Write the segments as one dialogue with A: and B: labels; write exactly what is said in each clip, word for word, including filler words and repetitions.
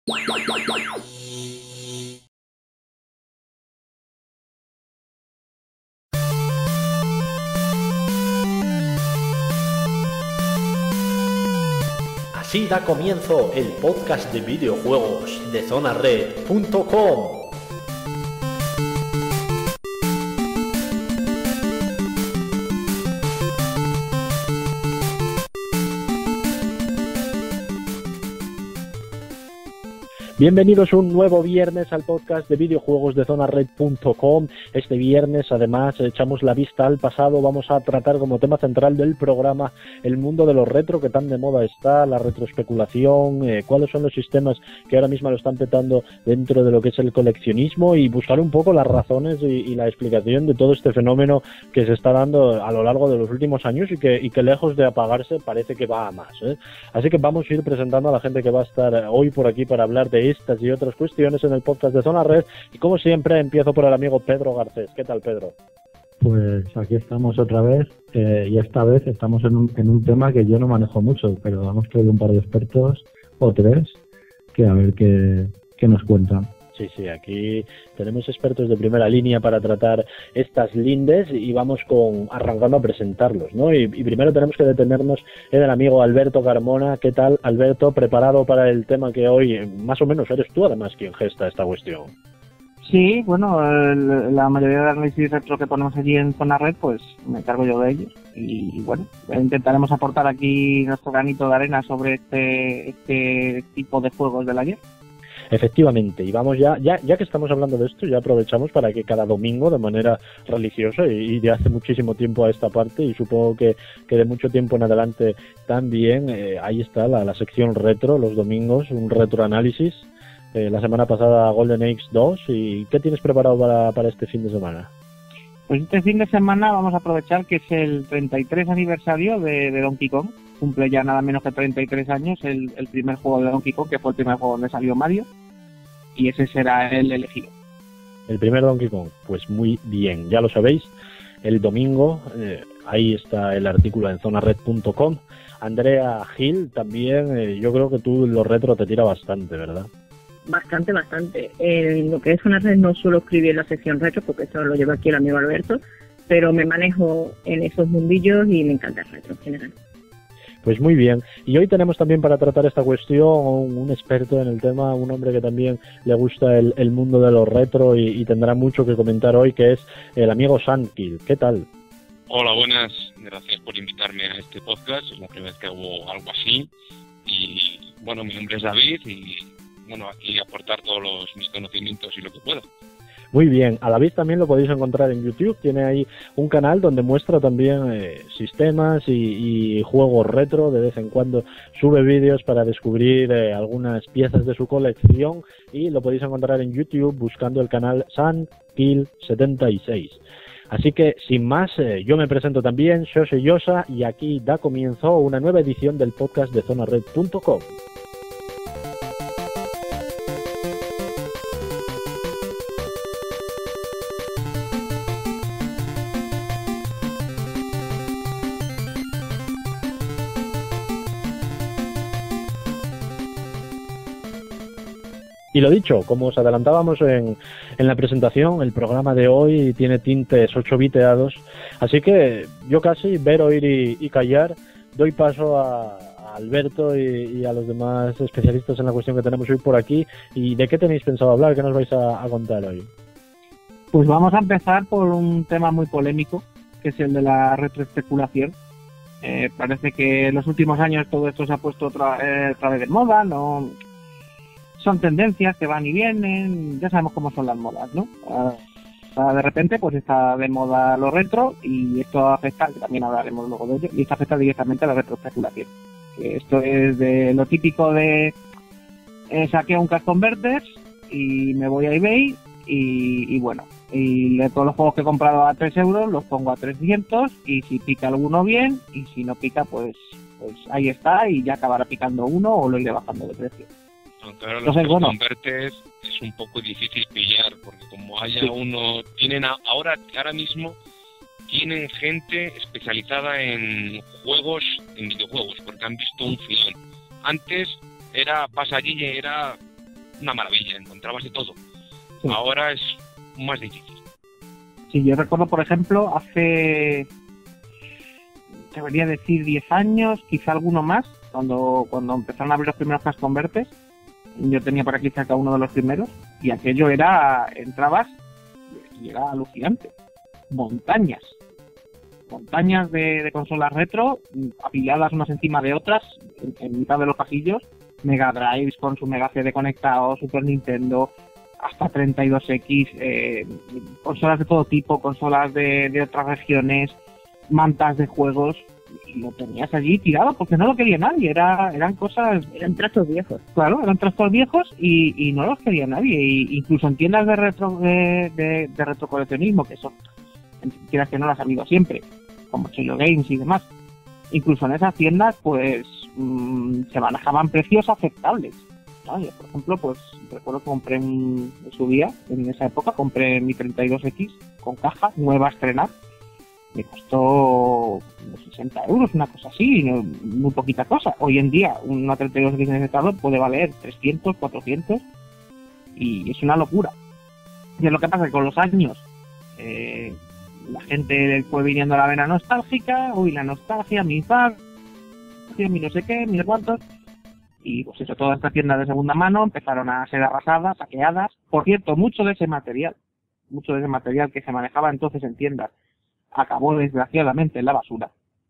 A: Así da comienzo el podcast de videojuegos de Zona Red punto com. Bienvenidos un nuevo viernes al podcast de videojuegos de Zona Red punto com. Este viernes, además, echamos la vista al pasado. Vamos a tratar como tema central del programa el mundo de los retro, que tan de moda está, la retroespeculación, eh, cuáles son los sistemas que ahora mismo lo están petando dentro de lo que es el coleccionismo, y buscar un poco las razones y, y la explicación de todo este fenómeno que se está dando a lo largo de los últimos años y que, y que lejos de apagarse parece que va a más, ¿eh? Así que vamos a ir presentando a la gente que va a estar hoy por aquí para hablar de estas y otras cuestiones en el podcast de Zona Red, y como siempre empiezo por el amigo Pedro Garcés. ¿Qué tal, Pedro?
B: Pues aquí estamos otra vez, eh, y esta vez estamos en un, en un tema que yo no manejo mucho, pero hemos traído un par de expertos o tres que a ver qué, qué nos cuentan.
A: Sí, sí, aquí tenemos expertos de primera línea para tratar estas lindes y vamos con arrancando a presentarlos, ¿no? Y, y primero tenemos que detenernos en el amigo Alberto Carmona. ¿Qué tal, Alberto? ¿Preparado para el tema que hoy, más o menos, eres tú además quien gesta esta cuestión?
C: Sí, bueno, el, la mayoría de análisis retro que ponemos allí en Zona Red, pues me encargo yo de ellos. Y, y bueno, intentaremos aportar aquí nuestro granito de arena sobre este, este tipo de juegos del ayer.
A: Efectivamente, y vamos ya, ya, ya que estamos hablando de esto, ya aprovechamos para que cada domingo, de manera religiosa, y, y de hace muchísimo tiempo a esta parte, y supongo que, que de mucho tiempo en adelante también, eh, ahí está la, la sección retro, los domingos, un retroanálisis. Eh, la semana pasada Golden Age dos, ¿y qué tienes preparado para, para este fin de semana?
C: Pues este fin de semana vamos a aprovechar que es el treinta y tres aniversario de, de Donkey Kong. Cumple ya nada menos que treinta y tres años el, el primer juego de Donkey Kong, que fue el primer juego donde salió Mario, y ese será el elegido.
A: El primer Donkey Kong, pues muy bien, ya lo sabéis, el domingo, eh, ahí está el artículo en Zona Red punto com. Andrea Gil, también, eh, yo creo que tú lo retro te tira bastante, ¿verdad?
D: Bastante, bastante. En lo que es Zona Red no suelo escribir en la sección retro, porque eso lo lleva aquí el amigo Alberto, pero me manejo en esos mundillos y me encanta el retro en general.
A: Pues muy bien, y hoy tenemos también para tratar esta cuestión un experto en el tema, un hombre que también le gusta el, el mundo de los retro y, y tendrá mucho que comentar hoy, que es el amigo Sandkill. ¿Qué tal?
E: Hola, buenas, gracias por invitarme a este podcast, es la primera vez que hago algo así, y bueno, mi nombre es David, y bueno, aquí aportar todos los, mis conocimientos y lo que pueda.
A: Muy bien, a la vez también lo podéis encontrar en YouTube, tiene ahí un canal donde muestra también eh, sistemas y, y juegos retro, de vez en cuando sube vídeos para descubrir eh, algunas piezas de su colección, y lo podéis encontrar en YouTube buscando el canal Sandkill setenta y seis. Así que, sin más, eh, yo me presento también, yo soy Yosa, y aquí da comienzo una nueva edición del podcast de Zona Red punto com. Y lo dicho, como os adelantábamos en, en la presentación, el programa de hoy tiene tintes ocho biteados, así que yo casi, ver, oír y, y callar, doy paso a, a Alberto y, y a los demás especialistas en la cuestión que tenemos hoy por aquí. ¿Y de qué tenéis pensado hablar? ¿Qué nos vais a, a contar hoy?
C: Pues vamos a empezar por un tema muy polémico, que es el de la retroespeculación. Eh, parece que en los últimos años todo esto se ha puesto otra, eh, otra vez de moda, ¿no? Son tendencias que van y vienen, ya sabemos cómo son las modas, ¿no? Uh, de repente pues está de moda lo retro, y esto afecta, que también hablaremos luego de ello, y esto afecta directamente a la retroespeculación. Que esto es de lo típico de eh, saqué un Cash Converters y me voy a eBay y, y bueno, y de todos los juegos que he comprado a tres euros los pongo a trescientos, y si pica alguno bien, y si no pica pues, pues ahí está, y ya acabará picando uno o lo iré bajando de precio.
E: Aunque ahora
C: Entonces,
E: los
C: bueno,
E: convertes es un poco difícil pillar, porque como haya
C: sí.
E: uno, tienen a, ahora ahora mismo tienen gente especializada en juegos, en videojuegos, porque han visto un filón. Antes era, vas allí y era una maravilla, encontrabas de todo.
C: Sí.
E: Ahora es más difícil.
C: Sí, yo recuerdo, por ejemplo, hace, debería decir diez años, quizá alguno más, cuando cuando empezaron a abrir los primeros Cash Converters, yo tenía por aquí cerca uno de los primeros, y aquello era, entrabas y era alucinante. Montañas. Montañas de, de consolas retro, apiladas unas encima de otras, en, en mitad de los pasillos, Mega Drives con su Mega C D conectado, Super Nintendo, hasta treinta y dos equis, eh, consolas de todo tipo, consolas de, de otras regiones, mantas de juegos, y lo tenías allí tirado porque no lo quería nadie, era, eran cosas...
D: Eran trastos viejos.
C: Claro, eran trastos viejos y, y no los quería nadie, y incluso en tiendas de retro de, de, de retrocoleccionismo, que son, quieras que no las ha habido siempre, como Chilo Games y demás, incluso en esas tiendas pues mmm, se manejaban precios aceptables. ¿No? Yo, por ejemplo, pues recuerdo que compré en, en su día, en esa época, compré mi treinta y dos equis con caja, nueva a estrenar. Me costó sesenta euros, una cosa así, no, muy poquita cosa. Hoy en día, una treinta y dos equis en ese estado puede valer trescientos, cuatrocientos, y es una locura. Y es lo que pasa que con los años, eh, la gente fue viniendo a la vena nostálgica, uy, la nostalgia, mi infancia, mi no sé qué, mi no cuántos. Y pues eso, todas estas tiendas de segunda mano empezaron a ser arrasadas, saqueadas. Por cierto, mucho de ese material, mucho de ese material que se manejaba entonces en tiendas, acabó desgraciadamente en la basura.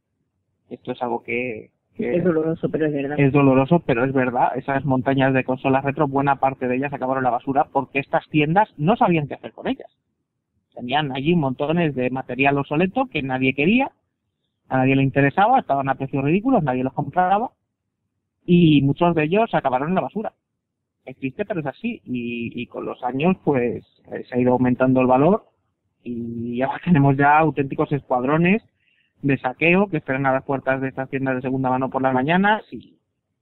C: Esto es algo que, que
D: es doloroso, pero es verdad.
C: Es doloroso, pero es verdad. Esas montañas de consolas retro, buena parte de ellas acabaron en la basura porque estas tiendas no sabían qué hacer con ellas. Tenían allí montones de material obsoleto que nadie quería, a nadie le interesaba, estaban a precios ridículos, nadie los compraba. Y muchos de ellos acabaron en la basura. Es triste, pero es así. Y, y con los años, pues, se ha ido aumentando el valor. Y ahora tenemos ya auténticos escuadrones de saqueo que esperan a las puertas de estas tiendas de segunda mano por las mañanas y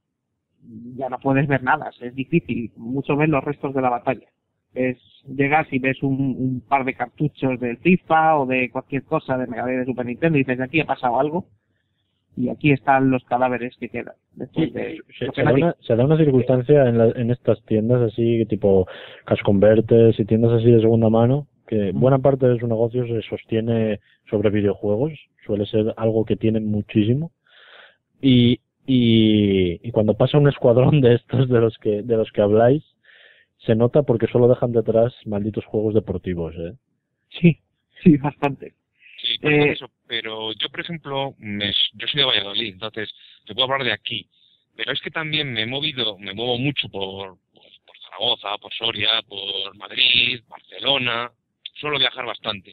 C: ya no puedes ver nada. Es difícil. Mucho ves los restos de la batalla. Es, llegas y ves un, un par de cartuchos del FIFA o de cualquier cosa de Mega Drive, de Super Nintendo y dices, aquí ha pasado algo. Y aquí están los cadáveres que quedan.
A: Sí,
C: de,
A: se, se, da una, se da una circunstancia en, la, en estas tiendas así, tipo Cash Converters y tiendas así de segunda mano, que buena parte de su negocio se sostiene sobre videojuegos, suele ser algo que tienen muchísimo. Y, y, y cuando pasa un escuadrón de estos de los que de los que habláis, se nota porque solo dejan detrás malditos juegos deportivos, ¿eh?
C: Sí, sí, bastante.
E: Sí, eh, eso, pero yo, por ejemplo, me, yo soy de Valladolid, entonces te puedo hablar de aquí, pero es que también me he movido, me muevo mucho por, por, por Zaragoza, por Soria, por Madrid, Barcelona, suelo viajar bastante.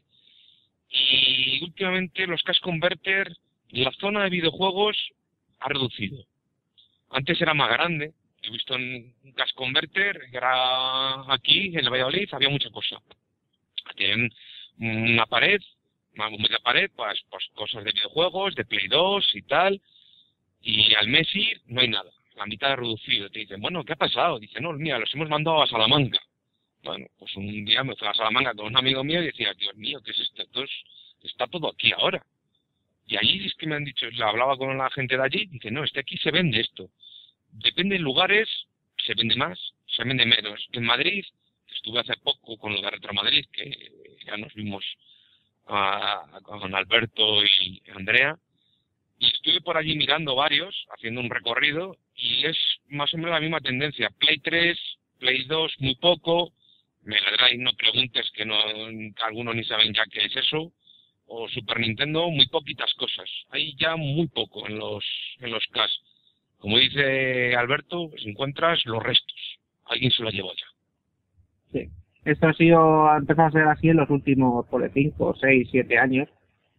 E: Y últimamente los Cash Converter, la zona de videojuegos ha reducido. Antes era más grande, he visto en un Cash Converter, que era aquí, en el Valladolid, había mucha cosa. Tienen una pared, una media pared, pues, pues cosas de videojuegos, de Play dos y tal, y al mes ir no hay nada, la mitad ha reducido. Te dicen, bueno, ¿qué ha pasado? Dicen, no, mira, los hemos mandado a Salamanca. Bueno, pues un día me fui a Salamanca con un amigo mío y decía, Dios mío, ¿qué es esto? Esto es, está todo aquí ahora. Y allí es que me han dicho, le hablaba con la gente de allí, dice, no, este aquí se vende esto. Depende de lugares, se vende más, se vende menos. En Madrid, estuve hace poco con lo de Retro Madrid, que ya nos vimos a, a, con Alberto y Andrea, y estuve por allí mirando varios, haciendo un recorrido, y es más o menos la misma tendencia. Play tres, Play dos, muy poco, Mega Drive, no preguntes, que no, que algunos ni saben ya qué es eso, o Super Nintendo, muy poquitas cosas. Hay ya muy poco en los en los Cash. Como dice Alberto, pues encuentras los restos. Alguien se los llevó ya.
C: Sí. Esto ha sido, ha empezado a ser así en los últimos, por cinco, seis, siete años.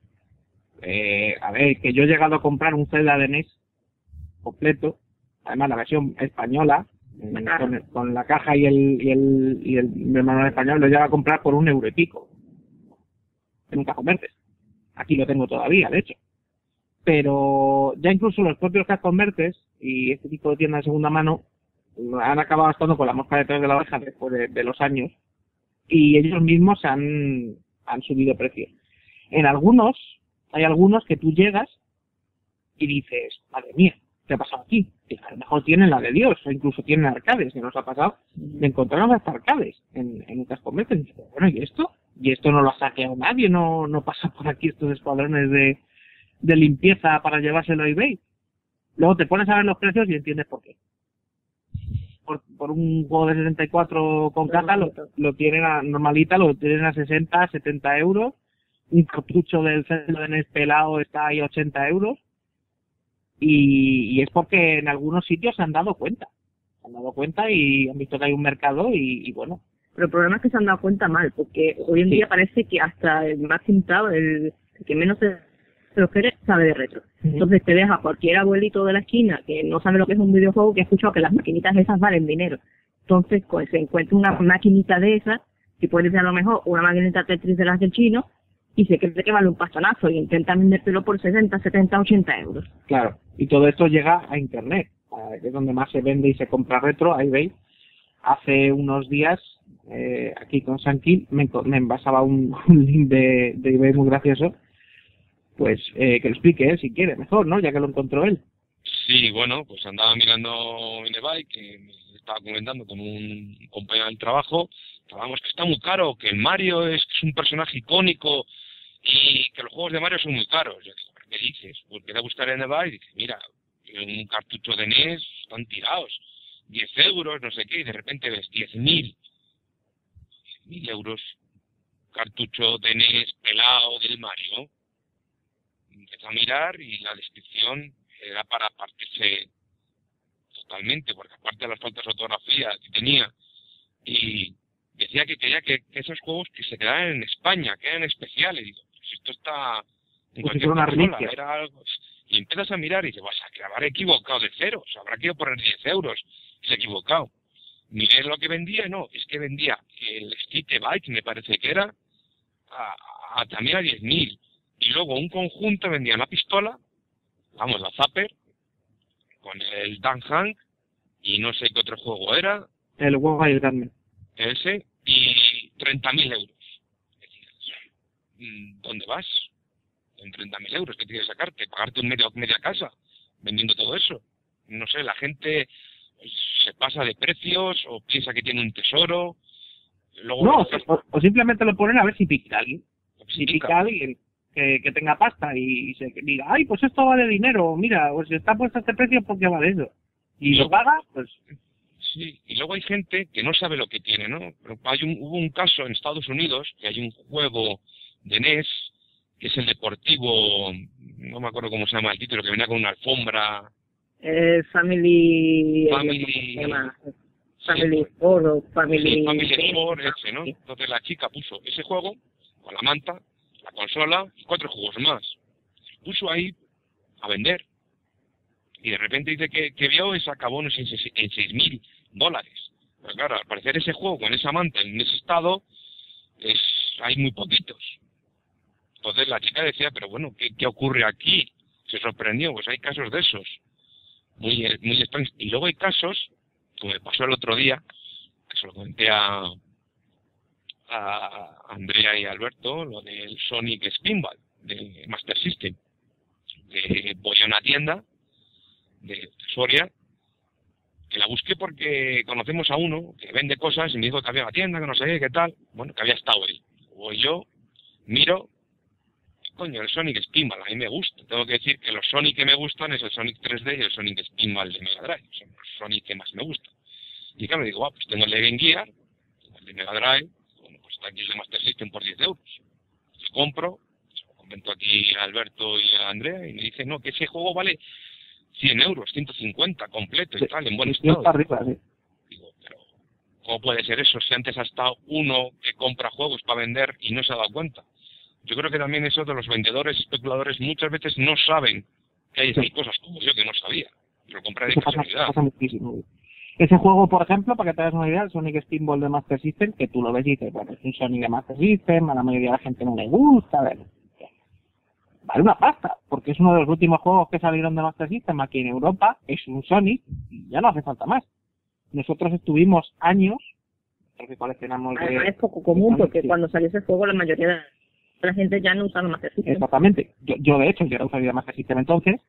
C: Eh, a ver, que yo he llegado a comprar un Zelda de N E S completo, además la versión española, con, con la caja y el y el, y el manual español, lo he llegado a comprar por un euro y pico. En un Cash Converters. Aquí lo tengo todavía, de hecho. Pero ya incluso los propios Cash Converters y este tipo de tiendas de segunda mano han acabado estando con la mosca detrás de la oreja después de, de los años, y ellos mismos han, han subido precios. En algunos, hay algunos que tú llegas y dices, madre mía, ¿qué ha pasado aquí? Que a lo mejor tienen la de Dios, o incluso tienen arcades, que nos ha pasado, de encontrarnos hasta arcades en, en estas convenciones. Y digo, bueno, ¿y esto? Y esto no lo ha saqueado nadie, no, no pasa por aquí estos escuadrones de, de limpieza para llevárselo a eBay. Luego te pones a ver los precios y entiendes por qué. Por, por un juego de sesenta y cuatro con caja lo, lo tienen a normalita, lo tienen a sesenta, setenta euros. Un cartucho del Zelda de N E S pelado está ahí a ochenta euros. Y, y es porque en algunos sitios se han dado cuenta. Se han dado cuenta y han visto que hay un mercado y, y bueno.
D: Pero el problema es que se han dado cuenta mal, porque hoy en
C: Sí.
D: día parece que hasta el más pintado, el, el que menos se, se lo quiere, sabe de retro.
C: Uh-huh.
D: Entonces te deja cualquier abuelito de la esquina que no sabe lo que es un videojuego, que ha escuchado que las maquinitas esas valen dinero. Entonces pues, se encuentra una maquinita de esas, que puede ser a lo mejor una maquinita Tetris de las del chino, y se cree que vale un pastonazo y intenta vendértelo por sesenta, setenta, ochenta euros.
C: Claro, y todo esto llega a Internet, a- que es donde más se vende y se compra retro, a eBay. Hace unos días, eh, aquí con Sanquil, me, enco- me envasaba un, un link de, de eBay muy gracioso, pues eh, que lo explique él si quiere, mejor, ¿no? Ya que lo encontró él.
E: Sí, bueno, pues andaba mirando en eBay, que me estaba comentando con un compañero del trabajo, que vamos, que está muy caro, que el Mario es, es un personaje icónico y que los juegos de Mario son muy caros. Yo digo, ¿qué dices? Pues empieza a buscar en eBay y dice, mira, un cartucho de N E S están tirados, diez euros, no sé qué, y de repente ves diez mil, diez mil euros, cartucho de N E S pelado del Mario. Empecé a mirar y la descripción era para partirse totalmente, porque aparte de las faltas de ortografía que tenía, y decía que quería que, que esos juegos que se quedaran en España, que eran especiales. Y digo, pues esto está en
C: Pues si
E: cualquier
C: fuera una
E: consola,
C: reliquia.
E: era algo. Y empiezas a mirar y dices, vas a que habrá equivocado de cero, o sea, habrá querido poner diez euros, se ha equivocado. Miré lo que vendía, no, es que vendía el Street Bike, me parece que era, a, a- también a diez mil. Y luego un conjunto vendía una pistola, vamos, la Zapper, con el Dan Hank, y no sé qué otro juego era,
C: El Wild Gunman.
E: ese, y treinta mil euros. Decías, mm, ¿dónde vas? Con treinta mil euros, ¿qué tienes que sacarte? ¿Pagarte un medio, media casa vendiendo todo eso? No sé, la gente pues, se pasa de precios o piensa que tiene un tesoro. Luego
C: No,
E: los-
C: o, o simplemente lo ponen a ver si pica alguien.
E: si
C: Si
E: pica.
C: pica alguien que, que tenga pasta y, y se diga, ay, pues esto vale dinero, mira, pues está puesto a este precio porque vale eso. Y lo paga, pues
E: Sí, y luego hay gente que no sabe lo que tiene, ¿no? Pero hay un, hubo un caso en Estados Unidos que hay un juego de N E S que es el deportivo, no me acuerdo cómo se llama el título, que venía con una alfombra.
D: Eh, family...
E: Family-
D: ¿qué más? Family Sport o Family...
E: Sí, Family
D: Sí,
E: Sport, ese, ¿no?
D: sí.
E: Entonces la chica puso ese juego con la manta, la consola y cuatro juegos más. Puso ahí a vender. Y de repente dice que, que vio y se acabó no sé, en seis- en seis mil dólares. Pero claro, al parecer ese juego con esa manta en ese estado, es hay muy poquitos. Entonces la chica decía, pero bueno, ¿qué, qué ocurre aquí? Se sorprendió, pues hay casos de esos. Muy, muy extraños. Y luego hay casos, como me pasó el otro día, que se lo comenté a, a Andrea y Alberto, lo del Sonic Spinball de Master System. Que voy a una tienda de Soria, que la busqué porque conocemos a uno que vende cosas y me dijo que había una tienda, que no sé qué, qué tal, bueno, que había estado él. Voy yo, miro, coño, el Sonic Spinball, a mí me gusta. Tengo que decir que los Sonic que me gustan es el Sonic tres D y el Sonic Spinball de Mega Drive, son los Sonic que más me gustan. Y claro, digo, ah, pues tengo el de Game Gear, tengo el de Mega Drive, bueno, pues está aquí el de Master System por diez euros. Lo compro, se lo comento aquí a Alberto y a Andrea, y me dice, no, que ese juego vale cien euros, ciento cincuenta, completo y tal, en buen
C: yo
E: estado.
C: está arriba, sí.
E: Digo, pero ¿cómo puede ser eso si antes ha estado uno que compra juegos para vender y no se ha dado cuenta? Yo creo que también eso de los vendedores, especuladores, muchas veces no saben que hay esas cosas, como yo que no sabía. Lo compré de
C: Eso pasa,
E: casualidad.
C: pasa muchísimo. Ese juego, por ejemplo, para que te hagas una idea, el Sonic Spinball de Master System, que tú lo ves y dices, bueno, es un Sonic de Master System, a la mayoría de la gente no le gusta, a ver, vale una pasta, porque es uno de los últimos juegos que salieron de Master System aquí en Europa, es un Sonic, y ya no hace falta más. Nosotros estuvimos años, porque coleccionamos de...
D: Además es poco común porque
C: Sí.
D: cuando salió ese juego la mayoría de la gente ya no usaba Master System.
C: Exactamente. Yo, yo de hecho, yo era usuario de Master System entonces, y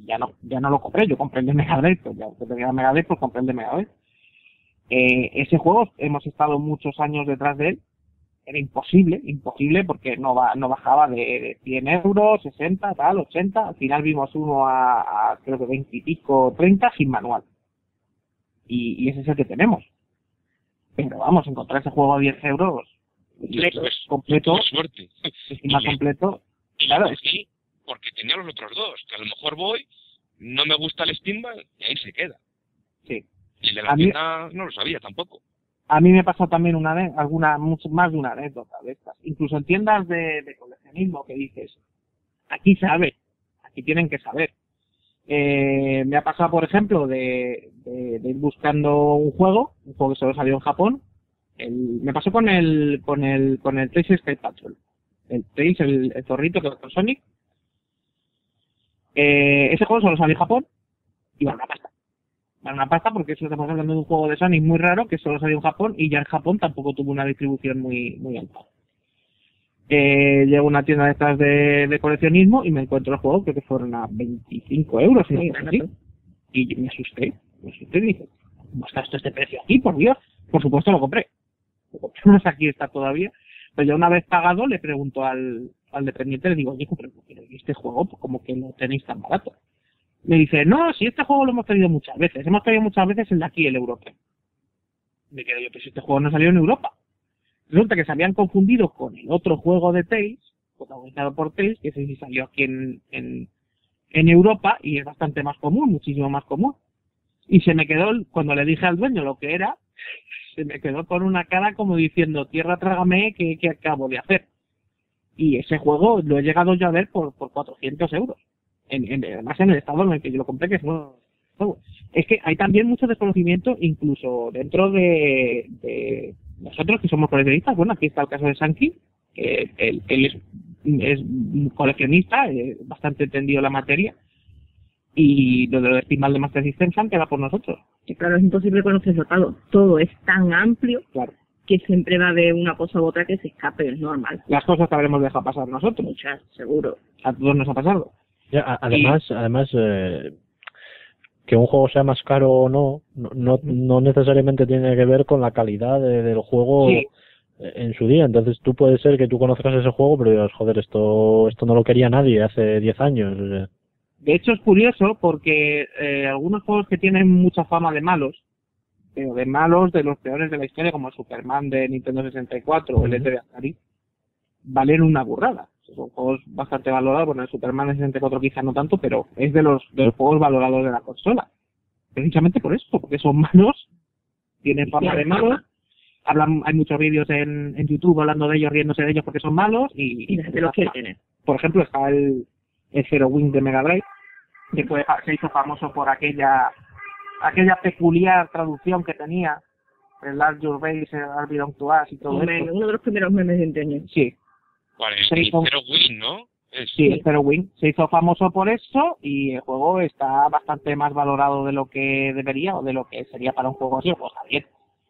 C: ya no ya no lo compré, yo compré el de Mega Drive, pues ya que tenía el Mega Drive, pues compré el de Mega Drive. Eh, ese juego hemos estado muchos años detrás de él, era imposible, imposible porque no va, no bajaba de, de cien euros, sesenta, tal, ochenta, al final vimos uno a, a creo que veinte y pico, treinta sin manual. Y, y ese es el que tenemos. Pero vamos, encontrar ese juego a diez euros, completo,
E: es,
C: completo,
E: es suerte.
C: encima completo,
E: Y
C: claro,
E: yo
C: es
E: cogí porque tenía los otros dos, que a lo mejor voy, no me gusta el Steambank y ahí se queda.
C: sí.
E: Y el de la
C: A mí-
E: tienda no lo sabía tampoco.
C: A mí me pasó también una ane- alguna, mucho más de una anécdota de estas. Incluso en tiendas de, de coleccionismo que dices, aquí sabe, aquí tienen que saber. Eh, me ha pasado, por ejemplo, de, de, de ir buscando un juego, un juego que solo salió en Japón. El, me pasó con el, con el, con el Tails Sky Patrol. El Tails, el, el zorrito que va con Sonic. Eh, ese juego solo salió en Japón y vale una pasta. Vale una pasta porque eso estamos hablando de un juego de Sonic muy raro que solo salió en Japón y ya en Japón tampoco tuvo una distribución muy, muy alta. Eh, llego a una tienda de estas de, de coleccionismo y me encuentro el juego, creo que fueron a veinticinco euros, y,
D: Sí,
C: así, y me asusté, me asusté y dije, ¿cómo está esto este precio aquí? Por Dios, por supuesto lo compré. Lo compré, no sé aquí está todavía, pero ya una vez pagado le pregunto al, al dependiente, le digo, oye, pero este juego, pues como que lo tenéis tan barato. Me dice, no, si este juego lo hemos traído muchas veces, hemos traído muchas veces el de aquí, el europeo. Me quedé yo, pero si este juego no salió en Europa. Resulta que se habían confundido con el otro juego de Tails, protagonizado por Tails, que ese sí salió aquí en, en, en Europa y es bastante más común, muchísimo más común. Y se me quedó, cuando le dije al dueño lo que era, se me quedó con una cara como diciendo, tierra trágame, ¿qué, qué acabo de hacer? Y ese juego lo he llegado yo a ver por, por cuatrocientos euros. En, en, además en el estado en el que yo lo compré, que es nuevo. Es que hay también mucho desconocimiento, incluso dentro de, de nosotros que somos coleccionistas. Bueno, aquí está el caso de Sanki, que él, él es, es un coleccionista, es bastante entendido en la materia, y lo de los Steam de Master System se han quedado por nosotros.
D: Que claro, es imposible conocerlo todo. Todo es tan amplio
C: Claro.
D: que siempre va a haber una cosa u otra que se escape, es normal.
C: Las cosas que habremos dejado pasar nosotros,
D: Muchas, seguro.
C: a todos nos ha pasado.
A: Ya, a- además, además eh, que un juego sea más caro o no, no, no, no necesariamente tiene que ver con la calidad de- del juego
C: Sí.
A: eh, en su día. Entonces tú puede ser que tú conozcas ese juego, pero digas, joder, esto, esto no lo quería nadie hace diez años. o sea.
C: De hecho es curioso porque eh, algunos juegos que tienen mucha fama de malos, pero de malos de los peores de la historia, como el Superman de Nintendo sesenta y cuatro o el E T de Atari, valen una burrada. Son juegos bastante valorados. Bueno, el Superman de sesenta y cuatro quizá no tanto, pero es de los, de los juegos valorados de la consola. Precisamente por eso, porque son malos, tienen fama de malos. Hablan, hay muchos vídeos en, en YouTube hablando de ellos, riéndose de ellos porque son malos. Y,
D: Y la gente los quiere tener.
C: por ejemplo, está el, el Zero Wing de Mega Drive, que fue, se hizo famoso por aquella aquella peculiar traducción que tenía, el Last Your Base, el All Belong to Us y todo
D: Un meme,
C: eso.
D: uno de los primeros memes de internet.
C: Sí,
E: Vale,
C: Sí,
E: el
C: con-
E: Zero Win, ¿no? Es,
C: sí, el Zero Wing se hizo famoso por eso y el juego está bastante más valorado de lo que debería o de lo que sería para un juego así, pues está bien,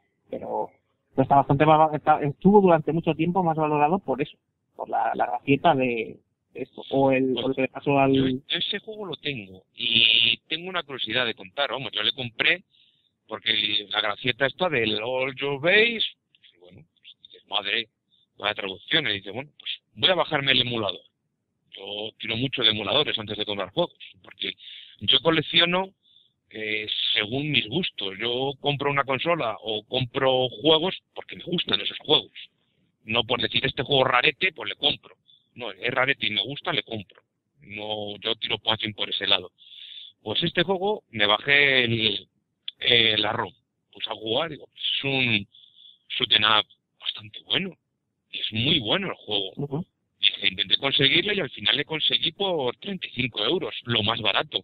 C: pero, pero está bastante más, está, estuvo durante mucho tiempo más valorado por eso, por la, la gracieta de esto, o el, o lo que le pasó al...
E: Yo, yo ese juego lo tengo y tengo una curiosidad de contar, vamos, yo le compré porque la gracieta está del All Your Base, pues, bueno, pues dices, madre, vaya traducción, y dice, bueno, pues voy a bajarme el emulador. Yo tiro mucho de emuladores antes de comprar juegos, porque yo colecciono eh, según mis gustos. Yo compro una consola o compro juegos porque me gustan esos juegos. No por decir este juego rarete, pues le compro. No, es rarete y me gusta, le compro. No, yo tiro fácil por ese lado. Pues este juego me bajé el, eh, la ROM. Pues a jugar, digo, es un shoot 'em up bastante bueno. Y es muy bueno el juego.
C: Uh-huh.
E: Dije, intenté conseguirlo y al final le conseguí por treinta y cinco euros, lo más barato.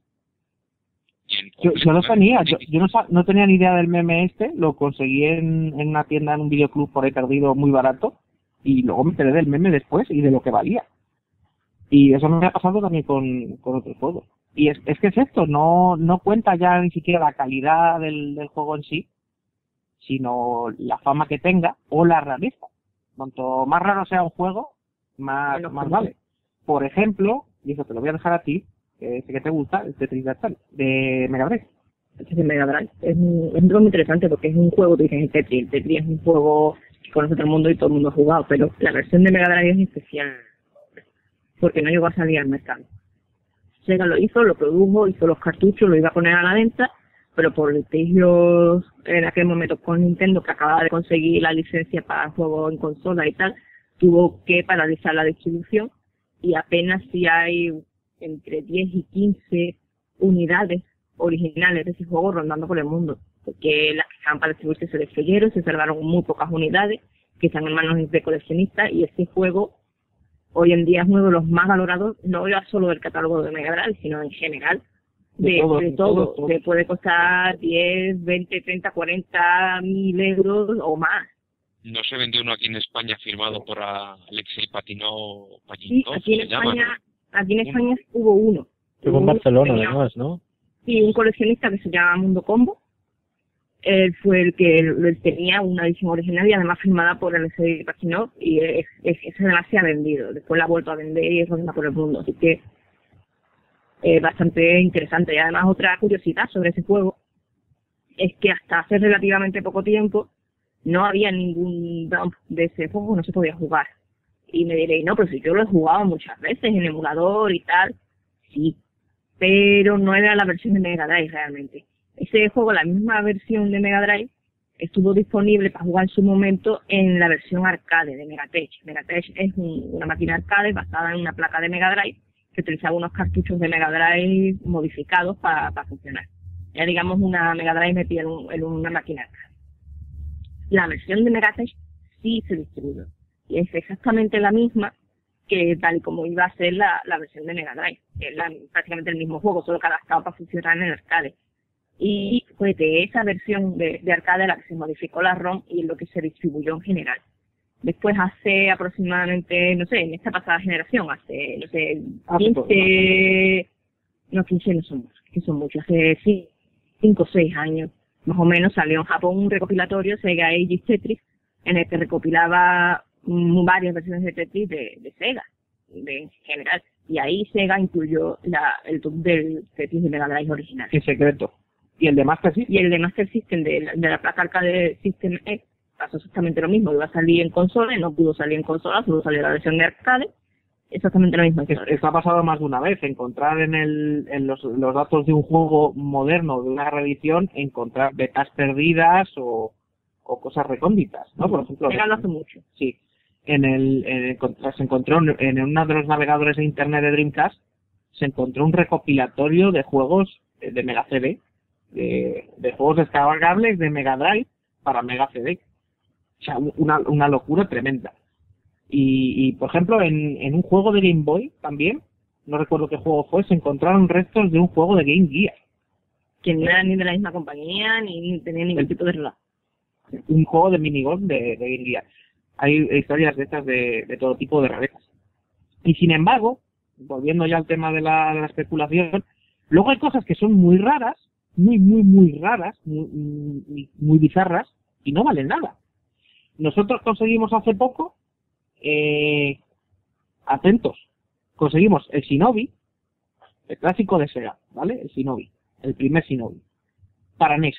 E: Y en
C: Yo, yo lo tenía, yo,
E: completamente-
C: yo no, sa- no tenía ni idea del meme este, lo conseguí en, en una tienda, en un videoclub por ahí perdido muy barato, y luego me enteré del meme después y de lo que valía. Y eso me ha pasado también con, con otros juegos. Y es, es que es esto, no, no cuenta ya ni siquiera la calidad del, del juego en sí, sino la fama que tenga o la rareza. Cuanto más raro sea un juego, más,
D: Menos
C: más
D: común.
C: vale. Por ejemplo, y eso te lo voy a dejar a ti, que ese que te gusta, el Tetris de Atari, de Mega Drive.
D: Tetris de Mega Drive es un, es un juego muy interesante porque es un juego, tú dices, el Tetris, el Tetris es un juego que conoce todo el mundo y todo el mundo ha jugado, pero la versión de Mega Drive es especial porque no llegó a salir al mercado. Sega lo hizo, lo produjo, hizo los cartuchos, lo iba a poner a la venta, pero por litigios en aquel momento con Nintendo, que acababa de conseguir la licencia para juegos en consola y tal, tuvo que paralizar la distribución y apenas si hay entre diez y quince unidades originales de ese juego rondando por el mundo, porque las que estaban para distribuirse se destruyeron, se salvaron muy pocas unidades que están en manos de coleccionistas y ese juego hoy en día es uno de los más valorados, no ya solo del catálogo de Mega Drive, sino en general, de, de, todo, de todo, todo, todo. Que puede costar diez, veinte, treinta, cuarenta mil euros o más.
E: ¿No se vendió uno aquí en España firmado por Alexei Patinó?
D: Sí, aquí en España, llama, aquí en España hubo uno.
A: Estuvo en Barcelona además, ¿no?
D: Sí, un coleccionista que se llama Mundo Combo. Él fue el que él tenía una edición original y además firmada por el S D Patinov y es, es, esa además se ha vendido. Después la ha vuelto a vender y es ronda por el mundo. Así que es eh, bastante interesante. Y además otra curiosidad sobre ese juego es que hasta hace relativamente poco tiempo no había ningún dump de ese juego, no se podía jugar. Y me diréis, no, pero si yo lo he jugado muchas veces en emulador y tal. Sí, pero no era la versión de Mega Drive realmente. Ese juego, la misma versión de Mega Drive, estuvo disponible para jugar en su momento en la versión arcade de Megatech. Megatech es un, una máquina arcade basada en una placa de Mega Drive que utilizaba unos cartuchos de Mega Drive modificados para pa funcionar. Ya digamos una Mega Drive metida en, un, en una máquina arcade. La versión de Megatech sí se distribuyó y es exactamente la misma que tal y como iba a ser la, la versión de Mega Drive. Es la, prácticamente el mismo juego, solo que adaptado para funcionar en el arcade. Y fue de esa versión de, de arcade la que se modificó la ROM y es lo que se distribuyó en general. Después hace aproximadamente, no sé, en esta pasada generación, hace, no sé, quince, no quince no son muchos, que son muchos, hace cinco o seis años, más o menos, salió en Japón un recopilatorio, Sega Ages Tetris, en el que recopilaba mm, varias versiones de Tetris de, de Sega, de, en general. Y ahí Sega incluyó la, el top del Tetris de Mega Drive original.
C: En secreto. ¿Y el de Master System?
D: Y el de Master System, de la, de la placa arcade System X, pasó exactamente lo mismo. Iba a salir en consola y no pudo salir en consola, solo salió la versión de arcade. Exactamente lo mismo.
C: Esto ha pasado más de una vez. Encontrar en, el, en los, los datos de un juego moderno, de una reedición, encontrar betas perdidas o, o cosas recónditas, ¿no? Por ejemplo,
D: Sega lo hace mucho.
C: Sí. En el, en el, se encontró en uno de los navegadores de internet de Dreamcast, se encontró un recopilatorio de juegos de Mega C D, de, de juegos descargables de Mega Drive para Mega C D. O sea, una, una locura tremenda. Y, y por ejemplo, en, en un juego de Game Boy también, no recuerdo qué juego fue, se encontraron restos de un juego de Game Gear.
D: Que no era ni de la misma compañía, ni tenía ningún el, tipo de relación.
C: Un juego de minigolf de, de Game Gear. Hay historias de estas de, de todo tipo de rarezas. Y sin embargo, volviendo ya al tema de la, de la especulación, luego hay cosas que son muy raras, muy, muy, muy raras, muy, muy, muy bizarras, y no valen nada. Nosotros conseguimos hace poco, eh, atentos, conseguimos el Shinobi, el clásico de Sega, ¿vale? El Shinobi, el primer Shinobi, para N E S.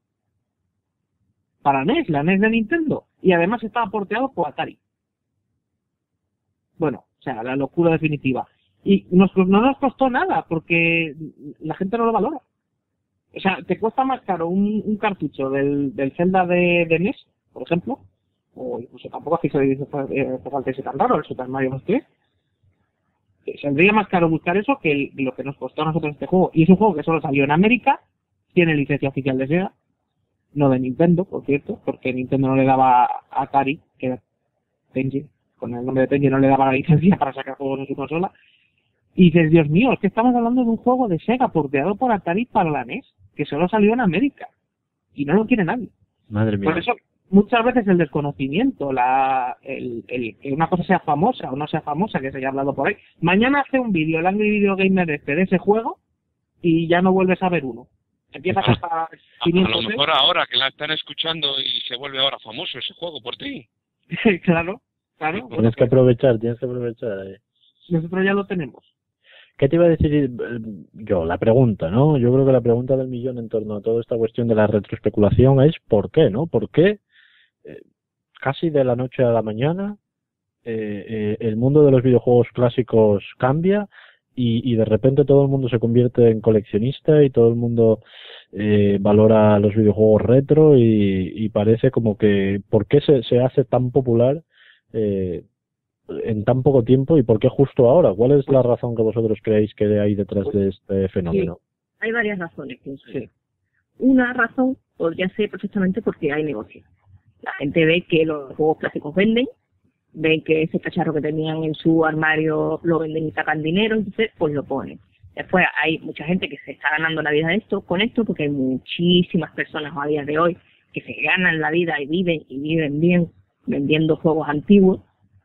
C: Para N E S, la N E S de Nintendo, y además estaba porteado por Atari. Bueno, o sea, la locura definitiva. Y nos, no nos costó nada, porque la gente no lo valora. O sea, te cuesta más caro un, un cartucho del, del Zelda de, de N E S, por ejemplo, o incluso tampoco así se dice falta ese tan raro, el Super Mario Bros. tres. Saldría más caro buscar eso que el, lo que nos costó a nosotros este juego. Y es un juego que solo salió en América, tiene licencia oficial de Sega, no de Nintendo, por cierto, porque Nintendo no le daba a Atari, que era Tengen, con el nombre de Tengen no le daba la licencia para sacar juegos en su consola. Y dices, Dios mío, es que estamos hablando de un juego de Sega porteado por Atari para la N E S, que solo salió en América. Y no lo quiere nadie.
A: Madre mía.
C: Por eso, muchas veces el desconocimiento, la, el, el, que una cosa sea famosa o no sea famosa, que se haya hablado por ahí. Mañana hace un vídeo, el Angry Video Gamer este, de ese juego, y ya no vuelves a ver uno. Empiezas a pagar quinientos.
E: A lo mejor ahora que la están escuchando y se vuelve ahora famoso ese juego por ti.
C: Claro, claro.
A: Tienes que aprovechar, tienes que aprovechar. Eh.
C: Nosotros ya lo tenemos.
A: ¿Qué te iba a decir yo? La pregunta, ¿no? Yo creo que la pregunta del millón en torno a toda esta cuestión de la retroespeculación es ¿por qué, no? ¿Por qué eh, casi de la noche a la mañana eh, eh, el mundo de los videojuegos clásicos cambia y, y de repente todo el mundo se convierte en coleccionista y todo el mundo eh, valora los videojuegos retro y, y parece como que ¿por qué se, se hace tan popular eh, en tan poco tiempo y por qué justo ahora? ¿Cuál es la razón que vosotros creéis que hay detrás de este fenómeno?
D: Sí, hay varias razones, pienso. Sí. Una razón podría ser perfectamente porque hay negocio. La gente ve que los juegos clásicos venden, ven que ese cacharro que tenían en su armario lo venden y sacan dinero, entonces pues lo ponen. Después hay mucha gente que se está ganando la vida de esto, con esto, porque hay muchísimas personas a día de hoy que se ganan la vida y viven y viven bien vendiendo juegos antiguos,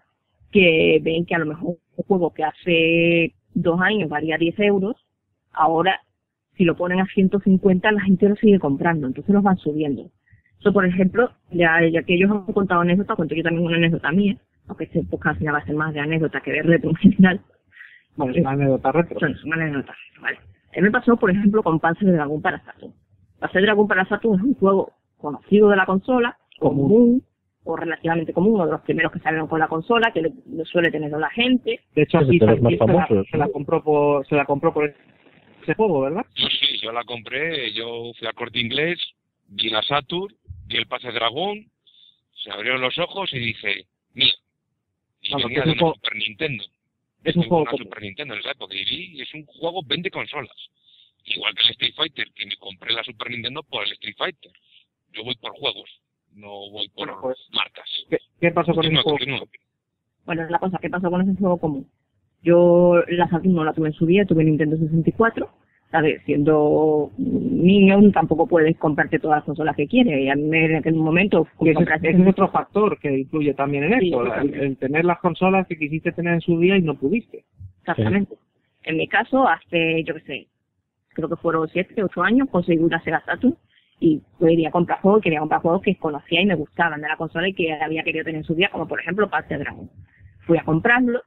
D: que ven que a lo mejor un juego que hace dos años valía diez euros, ahora si lo ponen a ciento cincuenta la gente lo sigue comprando, entonces los van subiendo. Eso, por ejemplo, ya, ya que ellos han contado anécdotas, cuento yo también una anécdota mía, aunque este podcast al final va a ser más de anécdota que de retro en general.
C: Bueno, es una anécdota retro.
D: Bueno, es una anécdota, vale. A mí me pasó, por ejemplo, con Panzer Dragoon para Saturn. Panzer Dragoon para Saturn es un juego conocido de la consola, común, común o relativamente común, uno de los primeros que salieron con la consola, que lo suele tener la gente.
C: De hecho, aquí se, la, se la compró por se la compró por ese juego, ¿verdad?
E: Sí, sí, yo la compré, yo fui al Corte Inglés, vi la Saturn, vi el Panzer Dragoon, se abrieron los ojos y dije, mira, y
C: bueno,
E: venía
C: de
E: una
C: juego,
E: Super Nintendo.
C: Es un juego
E: una
C: común.
E: Super Nintendo en esa época y vi, es un juego veinte consolas. Igual que el Street Fighter, que me compré la Super Nintendo por el Street Fighter. Yo voy por juegos, no voy por
C: bueno, pues,
E: marcas.
C: ¿Qué, qué pasó con
E: continúa,
C: el juego?
E: continúa.
D: Bueno, la cosa, ¿qué pasó con ese juego común? Yo la Saturn no la tuve en su día, tuve Nintendo sesenta y cuatro, ¿sabes? Siendo niño tampoco puedes comprarte todas las consolas que quieres, y a mí en aquel momento...
C: Ese, ese es otro factor que influye también en
D: sí,
C: esto, el, el tener las consolas que quisiste tener en su día y no pudiste.
D: Exactamente. Sí. En mi caso, hace, yo qué sé, creo que fueron siete, ocho años, conseguí una Sega Saturn, y quería comprar juegos, quería comprar juegos que conocía y me gustaban de la consola y que había querido tener en su día, como por ejemplo Panzer Dragoon. Fui a comprarlo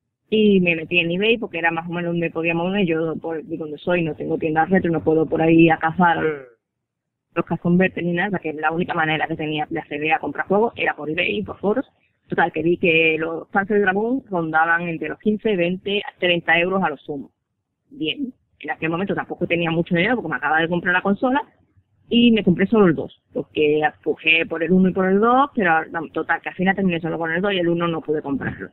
D: y me metí en eBay porque era más o menos donde podía mover. Yo, por donde soy, no tengo tiendas retro, no puedo por ahí a cazar los cash converter ni nada, que la única manera que tenía de acceder a comprar juegos era por eBay y por foros. Total, que vi que los Panzer Dragoon rondaban entre los quince, veinte, treinta euros a lo sumo. Bien, en aquel momento tampoco tenía mucho dinero porque me acababa de comprar la consola y me compré solo el dos, porque empujé por el uno y por el dos, pero total, que al final terminé solo con el dos y el uno no pude comprarlo.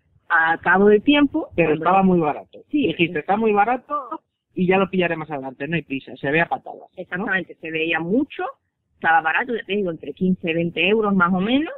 D: Al cabo del tiempo...
C: Pero estaba muy barato.
D: Sí.
C: Dijiste, está muy barato y ya lo pillaré más adelante, no hay prisa, se ve a patadas.
D: Exactamente, ¿no? Se veía mucho, estaba barato, ya te digo, entre quince y veinte euros más o menos,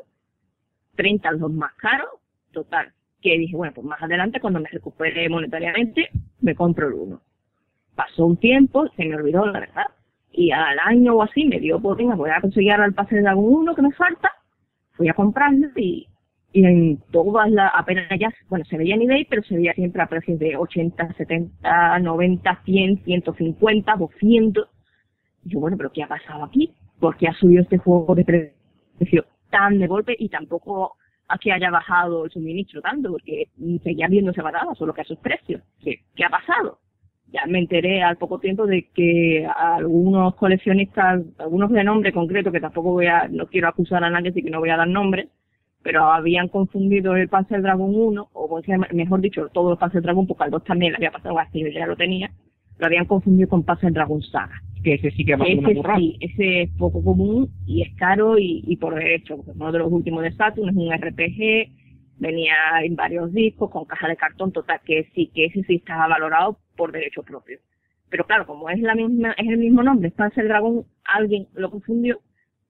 D: treinta los más caros, total. Que dije, bueno, pues más adelante, cuando me recupere monetariamente, me compro el uno. Pasó un tiempo, se me olvidó, la verdad. Y al año o así me dio por venga, voy a conseguir ahora el Panzer Dragoon uno que me falta, fui a comprarlo y, y en todas las, apenas ya, bueno, se veía en eBay, pero se veía siempre a precios de ochenta, setenta, noventa, cien, ciento cincuenta, doscientos. Y yo, bueno, pero ¿qué ha pasado aquí? ¿Por qué ha subido este juego de precio tan de golpe y tampoco a que haya bajado el suministro tanto? Porque seguía viéndose barata, solo que a sus precios. ¿Qué, qué ha pasado? Ya me enteré al poco tiempo de que algunos coleccionistas, algunos de nombre concreto, que tampoco voy a, no quiero acusar a nadie, así que no voy a dar nombres, pero habían confundido el Panzer Dragoon uno, o mejor dicho, todos los Panzer Dragoon, porque al dos también le había pasado así, yo ya lo tenía, lo habían confundido con Panzer Dragoon Saga.
C: Que ese sí que va a ser una burrada.
D: Sí, ese es poco común y es caro y, y por derecho, porque uno de los últimos de Saturn es un R P G, venía en varios discos, con caja de cartón, total, que sí, que ese sí estaba valorado por derecho propio. Pero claro, como es la misma, es el mismo nombre, Panzer Dragoon, alguien lo confundió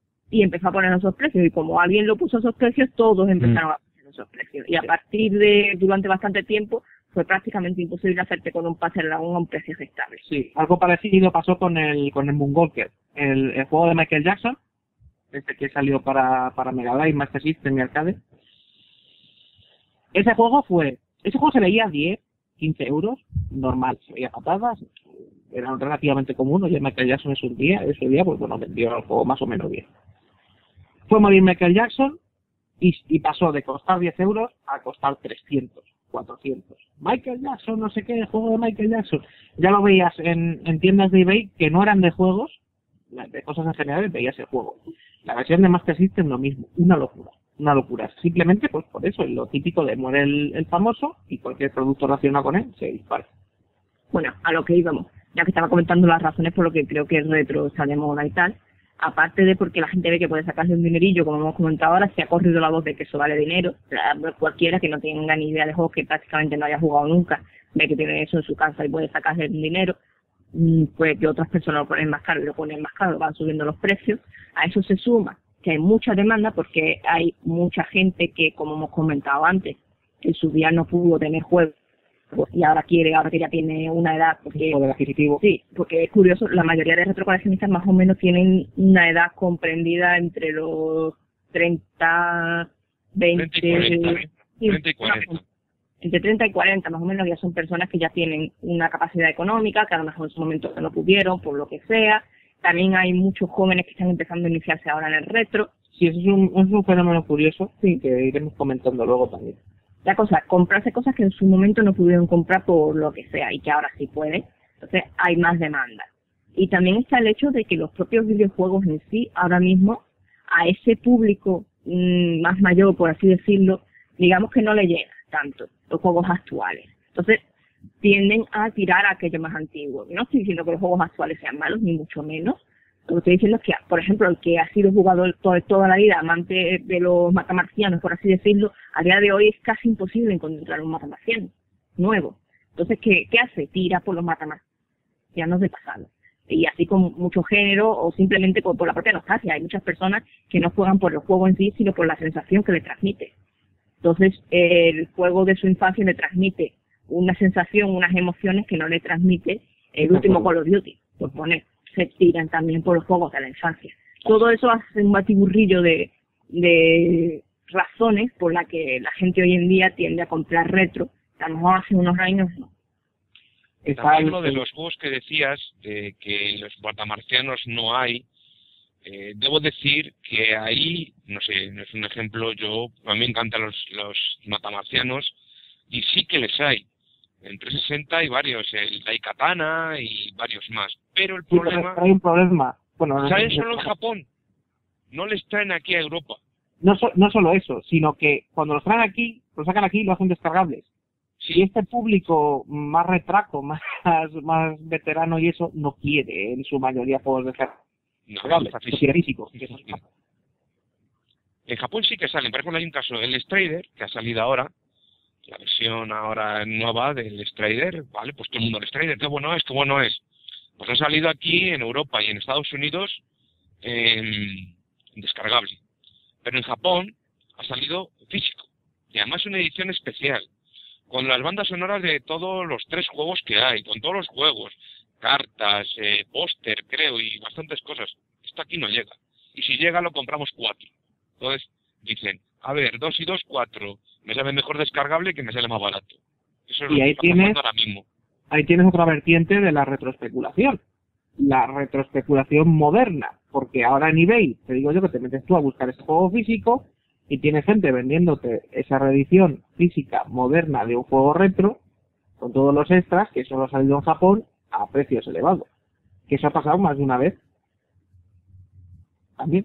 D: y empezó a poner esos precios, y como alguien lo puso a esos precios, todos empezaron mm. a poner esos precios. Y a partir de, durante bastante tiempo, fue prácticamente imposible hacerte con un Panzer Dragoon a un precio aceptable.
C: Sí, algo parecido pasó con el, con el Moonwalker, el, el juego de Michael Jackson, este que salió para, para Mega Drive, Master System y Arcade. Ese juego fue, ese juego se veía diez, quince euros, normal, se veía patadas, era relativamente común, oye, Michael Jackson en su día, ese día, pues bueno, vendió el juego más o menos bien. Fue a morir Michael Jackson y, y pasó de costar diez euros a costar trescientos. cuatrocientos. Michael Jackson, no sé qué, juego de Michael Jackson. Ya lo veías en, en tiendas de eBay que no eran de juegos, de cosas en general, veías el juego. La versión de Master System lo mismo, una locura, una locura. Simplemente pues por eso, lo típico de muere el, el famoso y cualquier producto relacionado con él se dispara.
D: Bueno, a lo que íbamos, ya que estaba comentando las razones por lo que creo que el retro está de moda y tal, aparte de porque la gente ve que puede sacarse un dinerillo, como hemos comentado ahora, se ha corrido la voz de que eso vale dinero. Cualquiera que no tenga ni idea de juegos, que prácticamente no haya jugado nunca, ve que tiene eso en su casa y puede sacarse un dinero, pues que otras personas lo ponen más caro y lo ponen más caro, van subiendo los precios. A eso se suma que hay mucha demanda porque hay mucha gente que, como hemos comentado antes, en su día no pudo tener juegos y ahora quiere, ahora que ya tiene una edad, porque
C: poder adquisitivo.
D: Sí, porque es curioso, la mayoría de retrocoleccionistas más o menos tienen una edad comprendida entre los treinta, veinte,
E: treinta y cuarenta.
D: Entre treinta y cuarenta, más o menos, ya son personas que ya tienen una capacidad económica, que a lo mejor en su momento no pudieron, por lo que sea. También hay muchos jóvenes que están empezando a iniciarse ahora en el retro.
C: Sí, eso es un, es un fenómeno curioso, sí, que iremos comentando luego también.
D: La cosa, comprarse cosas que en su momento no pudieron comprar por lo que sea y que ahora sí pueden. Entonces hay más demanda. Y también está el hecho de que los propios videojuegos en sí, ahora mismo, a ese público mmm, más mayor, por así decirlo, digamos que no le llega tanto los juegos actuales. Entonces tienden a tirar a aquello más antiguo. No estoy diciendo que los juegos actuales sean malos, ni mucho menos. Lo que estoy diciendo es que, por ejemplo, el que ha sido jugador toda, toda la vida, amante de los matamarcianos, por así decirlo, a día de hoy es casi imposible encontrar un matamarciano nuevo. Entonces, ¿qué, qué hace? Tira por los matamarcianos de pasado. Y así con mucho género o simplemente por, por la propia nostalgia. Hay muchas personas que no juegan por el juego en sí, sino por la sensación que le transmite. Entonces, eh, el juego de su infancia le transmite una sensación, unas emociones que no le transmite el último Call of Duty, por poner. Se tiran también por los juegos de la infancia. Todo eso hace un batiburrillo de, de razones por las que la gente hoy en día tiende a comprar retro. A lo mejor hace unos años no.
E: También lo de los juegos que decías, de que los matamarcianos no hay, eh, debo decir que ahí, no sé, no es un ejemplo, yo, a mí me encantan los, los matamarcianos y sí que les hay. En trescientos sesenta hay varios, el Daikatana y varios más. Pero el problema...
C: Sí, pero hay un problema. Bueno,
E: ¿saben
C: no,
E: solo en Japón? No les traen aquí a Europa.
C: No, so, no solo eso, sino que cuando los traen aquí, los sacan aquí y lo hacen descargables.
E: Sí.
C: Y este público más retraco, más, más veterano y eso, no quiere en su mayoría juegos descargables.
E: No,
C: no quiere físico.
E: En Japón sí que salen. Por ejemplo, hay un caso, el Strider, que ha salido ahora, la versión ahora nueva del Strider, vale, pues todo el mundo el Strider, qué bueno es, qué bueno es. Pues ha salido aquí en Europa y en Estados Unidos eh, descargable. Pero en Japón ha salido físico. Y además una edición especial, con las bandas sonoras de todos los tres juegos que hay, con todos los juegos, cartas, eh, póster, creo, y bastantes cosas. Esto aquí no llega. Y si llega lo compramos cuatro. Entonces dicen, a ver, dos y dos, cuatro. Me sale mejor descargable que me sale más barato. Eso es
C: y
E: lo
C: ahí
E: que está
C: tienes,
E: ahora mismo.
C: Ahí tienes otra vertiente de la retroespeculación. La retroespeculación moderna. Porque ahora en eBay, te digo yo que te metes tú a buscar ese juego físico y tienes gente vendiéndote esa reedición física moderna de un juego retro con todos los extras que solo ha salido en Japón a precios elevados. Que eso ha pasado más de una vez. También.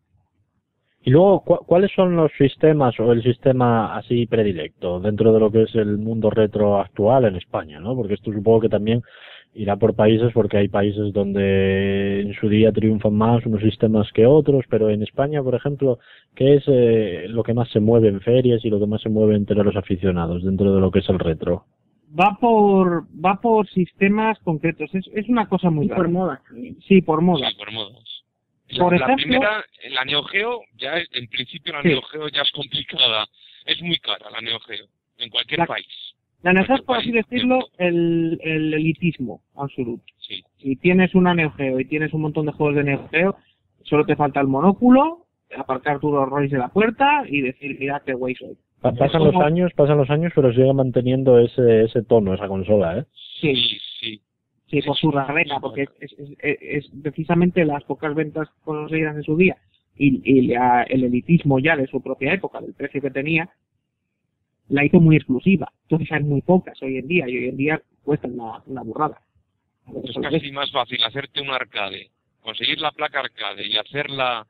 A: Y luego, ¿cu ¿cuáles son los sistemas o el sistema así predilecto dentro de lo que es el mundo retro actual en España, ¿no? Porque esto supongo que también irá por países, porque hay países donde en su día triunfan más unos sistemas que otros, pero en España, por ejemplo, ¿qué es eh, lo que más se mueve en ferias y lo que más se mueve entre los aficionados dentro de lo que es el retro?
C: Va por va por sistemas concretos. Es, es una cosa muy
D: Y
C: rara.
D: por moda también.
C: Sí, por moda.
E: Sí, por modas.
C: Por
E: la,
C: ejemplo,
E: la primera, la Neo Geo, ya es, en principio la
C: sí.
E: Neo Geo ya es complicada. Es muy cara la Neo Geo, en cualquier
C: La,
E: país.
C: La Neo Geo es,
E: Cualquier
C: por así
E: país,
C: decirlo,
E: cierto.
C: el, el elitismo absoluto.
E: Sí.
C: Si tienes una Neo Geo y tienes un montón de juegos de Neo Geo, solo te falta el monóculo, aparcar tu Rolls Royce de la puerta y decir, mira qué guay soy.
A: Pa pasan los años, pasan los años, pero sigue manteniendo ese ese tono, esa consola, ¿eh?
C: Sí,
E: Sí, sí.
C: sí, por su rareza, porque es, es, es, es precisamente las pocas ventas conseguidas en su día y, y la, el elitismo ya de su propia época, del precio que tenía, la hizo muy exclusiva. Entonces hay muy pocas hoy en día, y hoy en día cuesta una, una burrada.
E: Es casi más fácil hacerte un arcade, conseguir la placa arcade y hacer la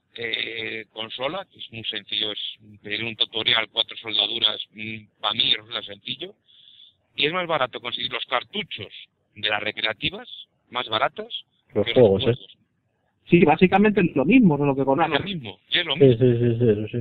E: eh, consola, que es muy sencillo, es pedir un tutorial, cuatro soldaduras, para mí es sencillo, y es más barato conseguir los cartuchos de las recreativas, más baratas,
A: Los
E: que
A: juegos,
E: los
A: ¿eh?
E: juegos.
C: Sí, básicamente es lo mismo, es lo que
E: Es
C: conozco.
E: lo mismo, y es lo
A: Sí,
E: mismo.
A: sí, sí, sí, eso sí.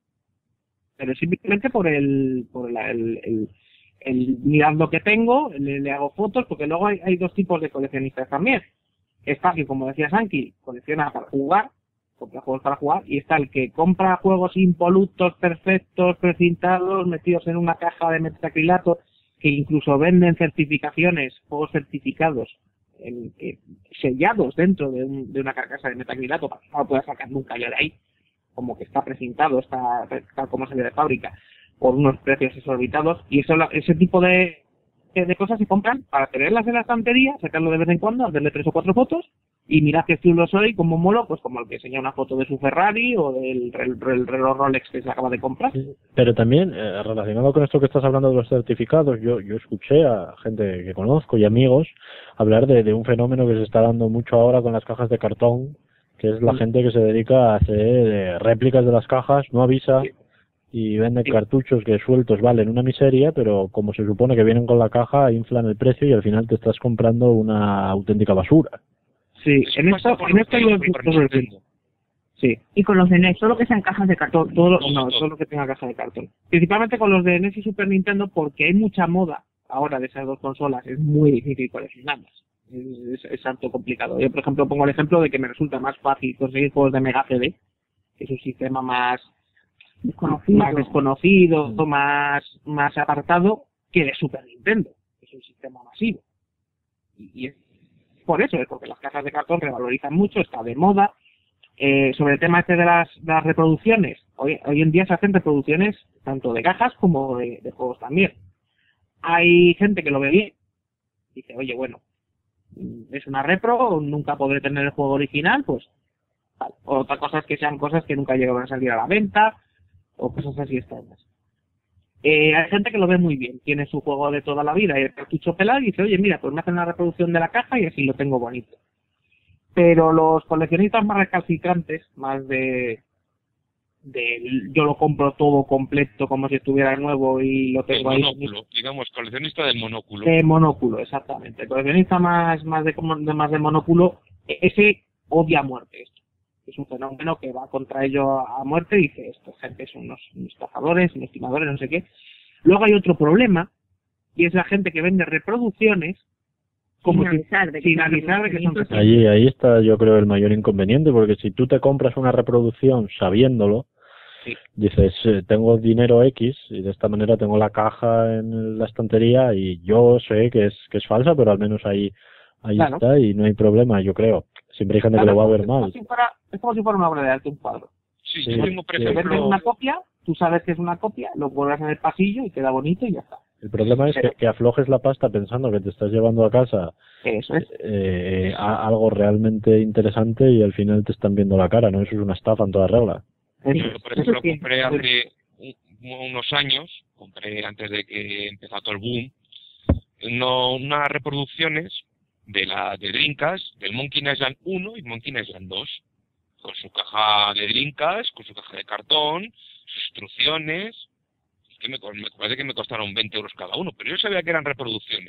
C: Pero simplemente por el por la- el, el, el mirar lo que tengo, le, le hago fotos, porque luego hay, hay dos tipos de coleccionistas también. Está que, como decía Sanki, colecciona para jugar, compra juegos para jugar, y está el que compra juegos impolutos, perfectos, precintados, metidos en una caja de metacrilato, que incluso venden certificaciones, juegos certificados, en, eh, sellados dentro de, un, de una carcasa de metacrilato, para que no lo puedas sacar nunca ya de ahí, como que está precintado, está tal como sale de fábrica, por unos precios exorbitados, y eso, ese tipo de, de cosas se compran para tenerlas en la estantería, sacarlo de vez en cuando, hacerle tres o cuatro fotos, y mirad que chulo soy, como molo, pues como el que enseña una foto de su Ferrari o del el, el reloj Rolex que se acaba de comprar.
A: Pero también, eh, relacionado con esto que estás hablando de los certificados, yo, yo escuché a gente que conozco y amigos hablar de, de un fenómeno que se está dando mucho ahora con las cajas de cartón, que es la
C: Sí.
A: gente que se dedica a hacer eh, réplicas de las cajas, no avisa,
C: Sí.
A: y vende
C: Sí.
A: cartuchos que sueltos valen una miseria, pero como se supone que vienen con la caja, inflan el precio y al final te estás comprando una auténtica basura.
C: Sí,
E: Eso
C: en
E: pasa
C: esto,
E: por
C: en
E: los
C: esto hay
E: juegos
C: dos
E: Super
C: dos vertientes.
E: Nintendo.
C: Sí,
D: Y con los de N E S, solo que sean cajas de cartón.
C: todo, todo,
E: Todo,
C: no,
E: todo.
C: todo lo que tenga caja de cartón. Principalmente con los de N E S y Super Nintendo, porque hay mucha moda ahora de esas dos consolas, es muy difícil coleccionarlas. Es, es, es harto complicado. Yo, por ejemplo, pongo el ejemplo de que me resulta más fácil conseguir juegos de Mega C D, que es un sistema más
D: Desconocido.
C: más desconocido,
A: Mm.
C: más, más apartado que de Super Nintendo, que es un sistema masivo. Y, y es por eso, es porque las cajas de cartón revalorizan mucho, está de moda. Eh, sobre el tema este de las, de las reproducciones, hoy, hoy en día se hacen reproducciones tanto de cajas como de, de juegos también. Hay gente que lo ve bien, dice, oye, bueno, es una repro, nunca podré tener el juego original, pues vale. Otra cosa es que sean cosas que nunca llegan a salir a la venta, o cosas así extrañas. Eh, hay gente que lo ve muy bien, tiene su juego de toda la vida y el cartucho pelado y dice, oye, mira, pues me hacen una reproducción de la caja y así lo tengo bonito. Pero los coleccionistas más recalcitrantes, más de, de yo lo compro todo completo como si estuviera nuevo y lo
E: El
C: tengo ahí.
E: monóculo, digamos, coleccionista del monóculo.
C: De monóculo, exactamente. El coleccionista más, más, de, de, más de monóculo, ese odia a muerte esto. Es un fenómeno que va contra ello a muerte y dice, esta gente son unos, unos estafadores, unos timadores, no sé qué. Luego hay otro problema, y es la gente que vende reproducciones como
D: sin
C: si-
D: avisar de que
C: sin
D: son
C: avisar de que son
D: reproducciones.
A: Allí, ahí está yo creo el mayor inconveniente, porque si tú te compras una reproducción sabiéndolo,
C: Sí.
A: dices, eh, tengo dinero X y de esta manera tengo la caja en la estantería y yo sé que es que es falsa, pero al menos ahí ahí
C: Claro.
A: está y no hay problema, yo creo. Siempre hay gente que
C: Claro,
A: lo va a ver
C: es como
A: mal.
C: si fuera- es como si fuera una obra de arte, un cuadro.
E: Sí,
A: Sí,
E: yo tengo, por
A: sí.
C: Te venden
E: ejemplo,
C: una copia, tú sabes que es una copia, lo guardas en el pasillo y queda bonito y ya está.
A: El problema es que, que aflojes la pasta pensando que te estás llevando a casa
C: Eso es.
A: eh, a- algo realmente interesante y al final te están viendo la cara, ¿no? Eso es una estafa en toda regla.
C: Eso
E: yo,
C: es.
E: por ejemplo,
D: Eso sí.
E: compré hace un- unos años, compré antes de que empezara todo el boom, no, unas reproducciones de la de Dreamcast, del Monkey Island uno y Monkey Island dos, con su caja de Dreamcast, con su caja de cartón, sus instrucciones, que me, me parece que me costaron veinte euros cada uno, pero yo sabía que eran reproducciones.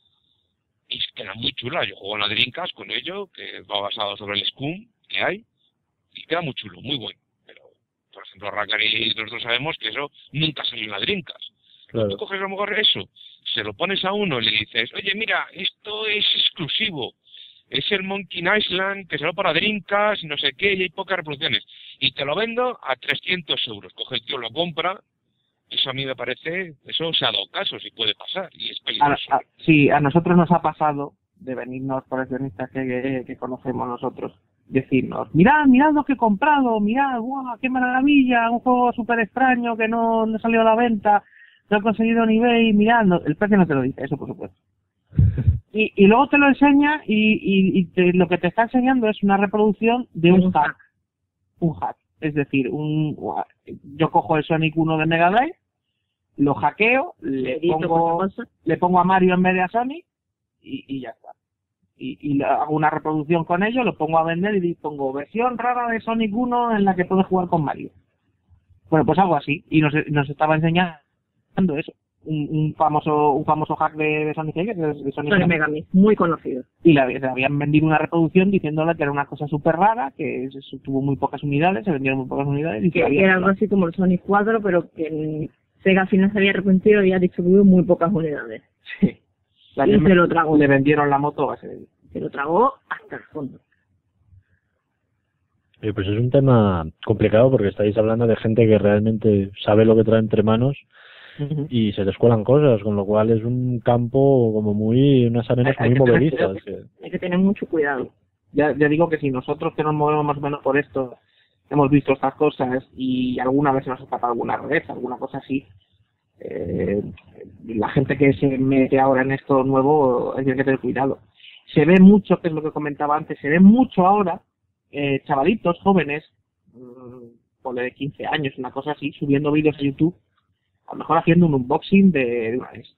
E: Y es que eran muy chulas, yo juego en la Dreamcast con ello, que va basado sobre el Scum que hay, y queda muy chulo, muy bueno. Pero, por ejemplo, Rackar y nosotros sabemos que eso nunca salió en la Dreamcast.
A: Claro.
E: Tú coges a lo mejor eso, se lo pones a uno y le dices, oye, mira, esto es exclusivo, es el Monkey Island que salió para Dreamcast y no sé qué, y hay pocas reproducciones. Y te lo vendo a trescientos euros. Coge el tío, lo compra, eso a mí me parece, eso se ha dado caso, si puede pasar, y es
C: A,
E: peligroso.
C: a- sí, a nosotros nos ha pasado de venirnos coleccionistas que, que, que conocemos nosotros, decirnos, mirad, mirad lo que he comprado, mirad, guau, qué maravilla, un juego súper extraño que no, no salió a la venta, lo he conseguido en eBay, mirad, no, el precio no te lo dice, eso por supuesto. Y, y luego te lo enseña y, y, y te- lo que te está enseñando es una reproducción de un
D: Un
C: hack. Un hack. Es decir, un, yo cojo el Sonic uno de Mega Drive, lo hackeo, le pongo, le pongo a Mario en vez de a Sonic y, y ya está. Y, y hago una reproducción con ello, lo pongo a vender y pongo versión rara de Sonic uno en la que puedes jugar con Mario. Bueno, pues algo así. Y nos, nos estaba enseñando eso. Un, un famoso un famoso hack de, de Sonic X, de, de Sonic,
D: Sonic Mega Mix, muy conocido.
C: Y le, le habían vendido una reproducción diciéndole que era una cosa súper rara, que se, tuvo muy pocas unidades, se vendieron muy pocas unidades. Y
D: que,
C: que
D: que era algo así como el Sonic cuatro, pero que Sega al final se había arrepentido y ha distribuido muy pocas unidades.
C: Sí. La
D: y se lo tragó.
C: Le vendieron la moto a ese.
D: Se lo tragó hasta el fondo.
A: Eh, pues es un tema complicado porque estáis hablando de gente que realmente sabe lo que trae entre manos uh-huh. y se les cuelan cosas, con lo cual es un campo como muy, unas arenas hay, muy hay movedizas.
D: Que tener, hay que tener mucho cuidado.
C: Ya, ya digo que si nosotros que nos movemos más o menos por esto hemos visto estas cosas y alguna vez se nos escapa alguna red, alguna cosa así, eh, la gente que se mete ahora en esto nuevo hay que tener cuidado. Se ve mucho, que es lo que comentaba antes, se ve mucho ahora eh, chavalitos jóvenes, mmm, por de quince años, una cosa así, subiendo vídeos a YouTube, a lo mejor haciendo un unboxing de, de una NES.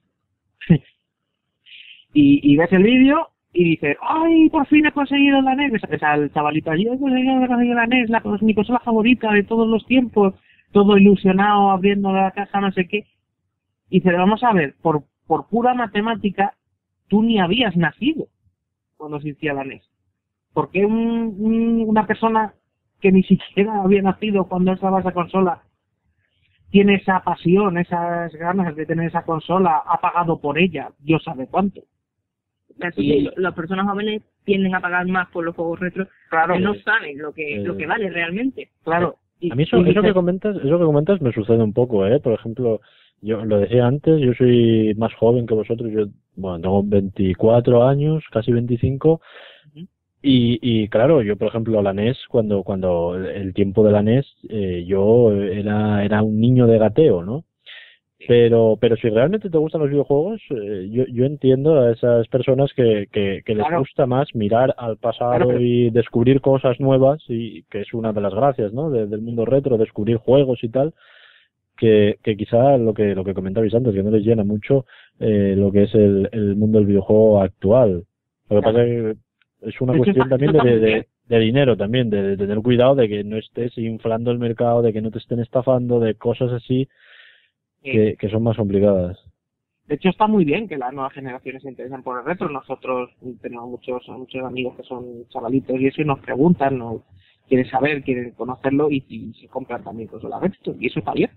C: y, y ves el vídeo y dices, ¡ay, por fin he conseguido la NES! Ves al chavalito allí, he conseguido la NES, la, mi consola favorita de todos los tiempos, todo ilusionado, abriendo la caja, no sé qué. Y dices, vamos a ver, por, por pura matemática, tú ni habías nacido cuando existía la NES. ¿Por qué un, un, una persona que ni siquiera había nacido cuando estaba esa consola tiene esa pasión, esas ganas de tener esa consola, ha pagado por ella, Dios sabe cuánto?
D: Así y, que las personas jóvenes tienden a pagar más por los juegos retro, claro, que no saben lo que eh, lo que vale realmente.
C: Claro.
A: Y, a mí eso, eso que comentas, eso que comentas me sucede un poco, eh. Por ejemplo, yo lo decía antes, yo soy más joven que vosotros, yo bueno tengo veinticuatro años, casi veinticinco. Uh-huh. Y, y claro, yo por ejemplo la NES, cuando cuando el tiempo de la NES, eh, yo era era un niño de gateo, ¿no? Pero pero si realmente te gustan los videojuegos, eh, yo yo entiendo a esas personas que que, que les claro. gusta más mirar al pasado claro, pero... y descubrir cosas nuevas, y que es una de las gracias, ¿no? De, del mundo retro, descubrir juegos y tal, que que quizá lo que lo que comentabais antes, que no les llena mucho eh, lo que es el el mundo del videojuego actual. Lo que claro. pasa es que es una cuestión también de, de, de dinero también, de, de tener cuidado de que no estés inflando el mercado, de que no te estén estafando, de cosas así que, que son más complicadas.
C: De hecho está muy bien que las nuevas generaciones se interesen por el retro. Nosotros tenemos muchos muchos amigos que son chavalitos y eso y nos preguntan, nos quieren saber, quieren conocerlo y, y se compran también consolas retro y eso está bien.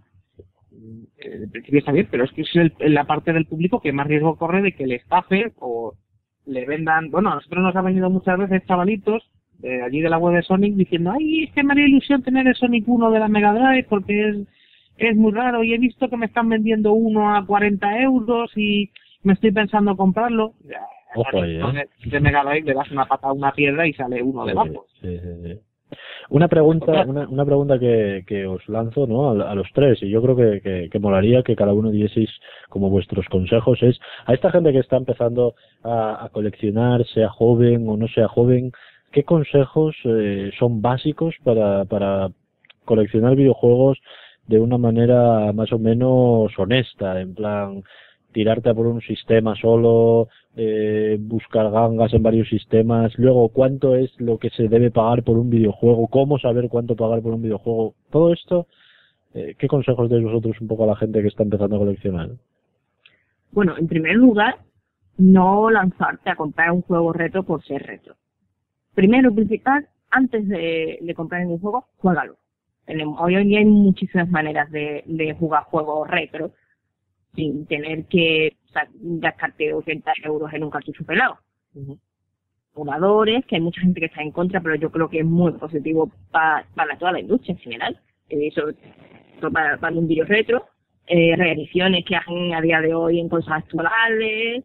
C: En principio está bien, pero es que es el, la parte del público que más riesgo corre de que le estafen o le vendan. Bueno, a nosotros nos ha venido muchas veces chavalitos de allí de la web de Sonic diciendo, ay, es que me haría ilusión tener el Sonic uno de la Mega Drive porque es, es muy raro y he visto que me están vendiendo uno a cuarenta euros y me estoy pensando comprarlo.
A: Ojo ahí, ¿eh?
C: de, de Mega Drive le das una pata a una piedra y sale uno
A: sí,
C: debajo.
A: Sí, sí, sí. Una pregunta, una, una pregunta que, que os lanzo, ¿no? A, a los tres, y yo creo que, que, que molaría que cada uno dieseis como vuestros consejos, es a esta gente que está empezando a, a coleccionar, sea joven o no sea joven, ¿qué consejos eh, son básicos para, para coleccionar videojuegos de una manera más o menos honesta? En plan, tirarte a por un sistema solo, eh, buscar gangas en varios sistemas, luego cuánto es lo que se debe pagar por un videojuego, cómo saber cuánto pagar por un videojuego, todo esto, eh, ¿qué consejos dais vosotros un poco a la gente que está empezando a coleccionar?
D: Bueno, en primer lugar, no lanzarte a comprar un juego retro por ser retro. Primero, principal, antes de, de comprar ningún juego, juégalo. Hoy en día hay muchísimas maneras de, de jugar juegos retro sin tener que o sea, gastarte ochenta euros en un cartucho pelado. Uh-huh. Emuladores, que hay mucha gente que está en contra, pero yo creo que es muy positivo pa, para toda la industria en general, eh, sobre todo para, para un video retro, eh, reediciones que hacen a día de hoy en consolas actuales,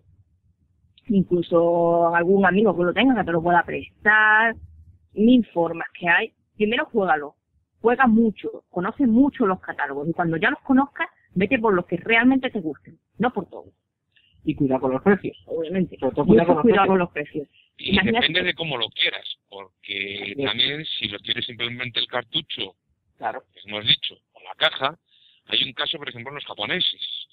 D: incluso algún amigo que lo tenga que te lo pueda prestar, mil formas que hay. Primero juégalo, juega mucho, conoce mucho los catálogos y cuando ya los conozcas, vete por los que realmente te gusten, no por todos.
C: Y cuidado con los precios.
D: Obviamente.
C: Sobre todo cuidado, con los,
D: cuidado con los precios.
E: Y Imagínate. Depende de cómo lo quieras, porque sí. También si lo quieres simplemente el cartucho,
C: claro,
E: como has dicho, o la caja, hay un caso, por ejemplo, en los japoneses,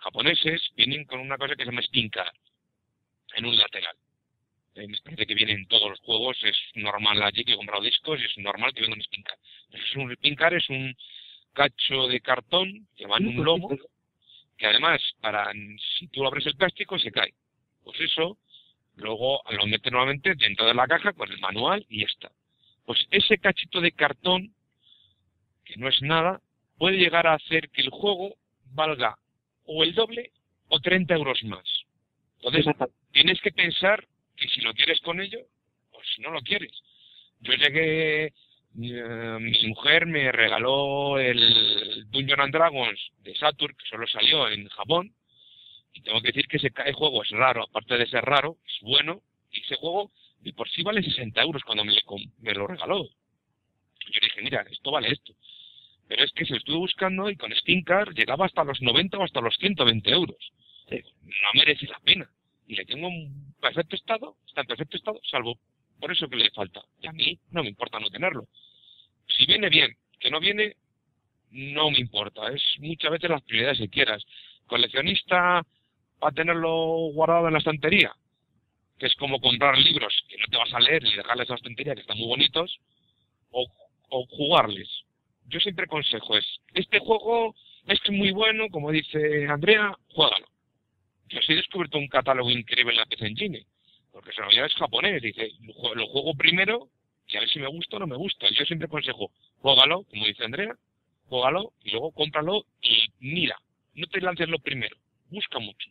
E: japoneses vienen con una cosa que se llama Steam Card en un lateral. Eh, me parece que vienen todos los juegos, es normal allí que he comprado discos y es normal que venga un Steam Card. Es un Steam Card es un cacho de cartón que va en un lomo, que además, para si tú abres el plástico, se cae. Pues eso, luego lo metes nuevamente dentro de la caja con el manual y ya está. Pues ese cachito de cartón, que no es nada, puede llegar a hacer que el juego valga o el doble o treinta euros más. Entonces, tienes que pensar que si lo quieres con ello, o si no lo quieres. Yo llegué, eh, mi mujer me regaló el Dungeons and Dragons de Saturn, que solo salió en Japón, y tengo que decir que ese juego es raro, aparte de ser raro, es bueno, y ese juego de por sí vale sesenta euros cuando me, me lo regaló. Yo dije, mira, esto vale esto. Pero es que se lo estuve buscando y con Steam Card llegaba hasta los noventa o hasta los ciento veinte euros. Sí. No merece la pena. Y le tengo en perfecto estado, está en perfecto estado, salvo por eso que le falta. Y a mí no me importa no tenerlo. Si viene bien, que no viene, no me importa. Es muchas veces las prioridades que quieras. Coleccionista, para tenerlo guardado en la estantería, que es como comprar libros que no te vas a leer y dejarles en la estantería, que están muy bonitos, o, o jugarles. Yo siempre aconsejo es, este juego es muy bueno, como dice Andrea, juégalo. Yo sí he descubierto un catálogo increíble en la P C Engine, porque se lo es japonés, dice, lo juego primero y a ver si me gusta o no me gusta. Yo siempre aconsejo, juégalo, como dice Andrea, juégalo y luego cómpralo y mira, no te lances lo primero, busca mucho.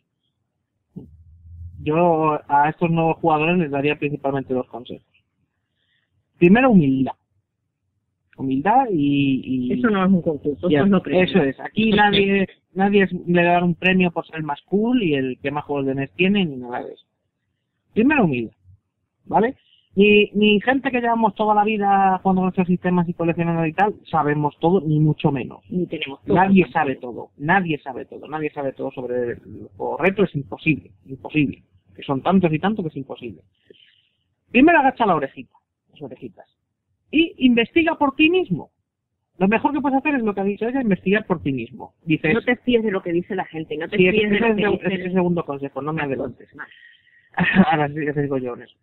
C: Yo a estos nuevos jugadores les daría principalmente dos consejos. Primero, humildad. Humildad y, y...
D: Eso no es un concurso, eso es lo primero.
C: Eso es, aquí nadie nadie es, le da un premio por ser más cool y el que más juegos de N E S tiene ni nada de eso. Primero, humildad, ¿vale? Ni, ni gente que llevamos toda la vida jugando con estos sistemas y coleccionando y tal, sabemos todo, ni mucho menos.
D: Ni tenemos todo.
C: Nadie sabe todo, nadie sabe todo, nadie sabe todo sobre el juego retro, es imposible, imposible. Que son tantos y tantos que es imposible. Primero agacha la orejita, las orejitas. Y investiga por ti mismo. Lo mejor que puedes hacer es lo que ha dicho ella, investigar por ti mismo. Dices,
D: no te fíes de lo que dice la gente, no te
C: sí,
D: fíes de lo que
C: es,
D: dice...
C: Es el segundo consejo, no me adelantes. Ahora sí que digo yo en eso.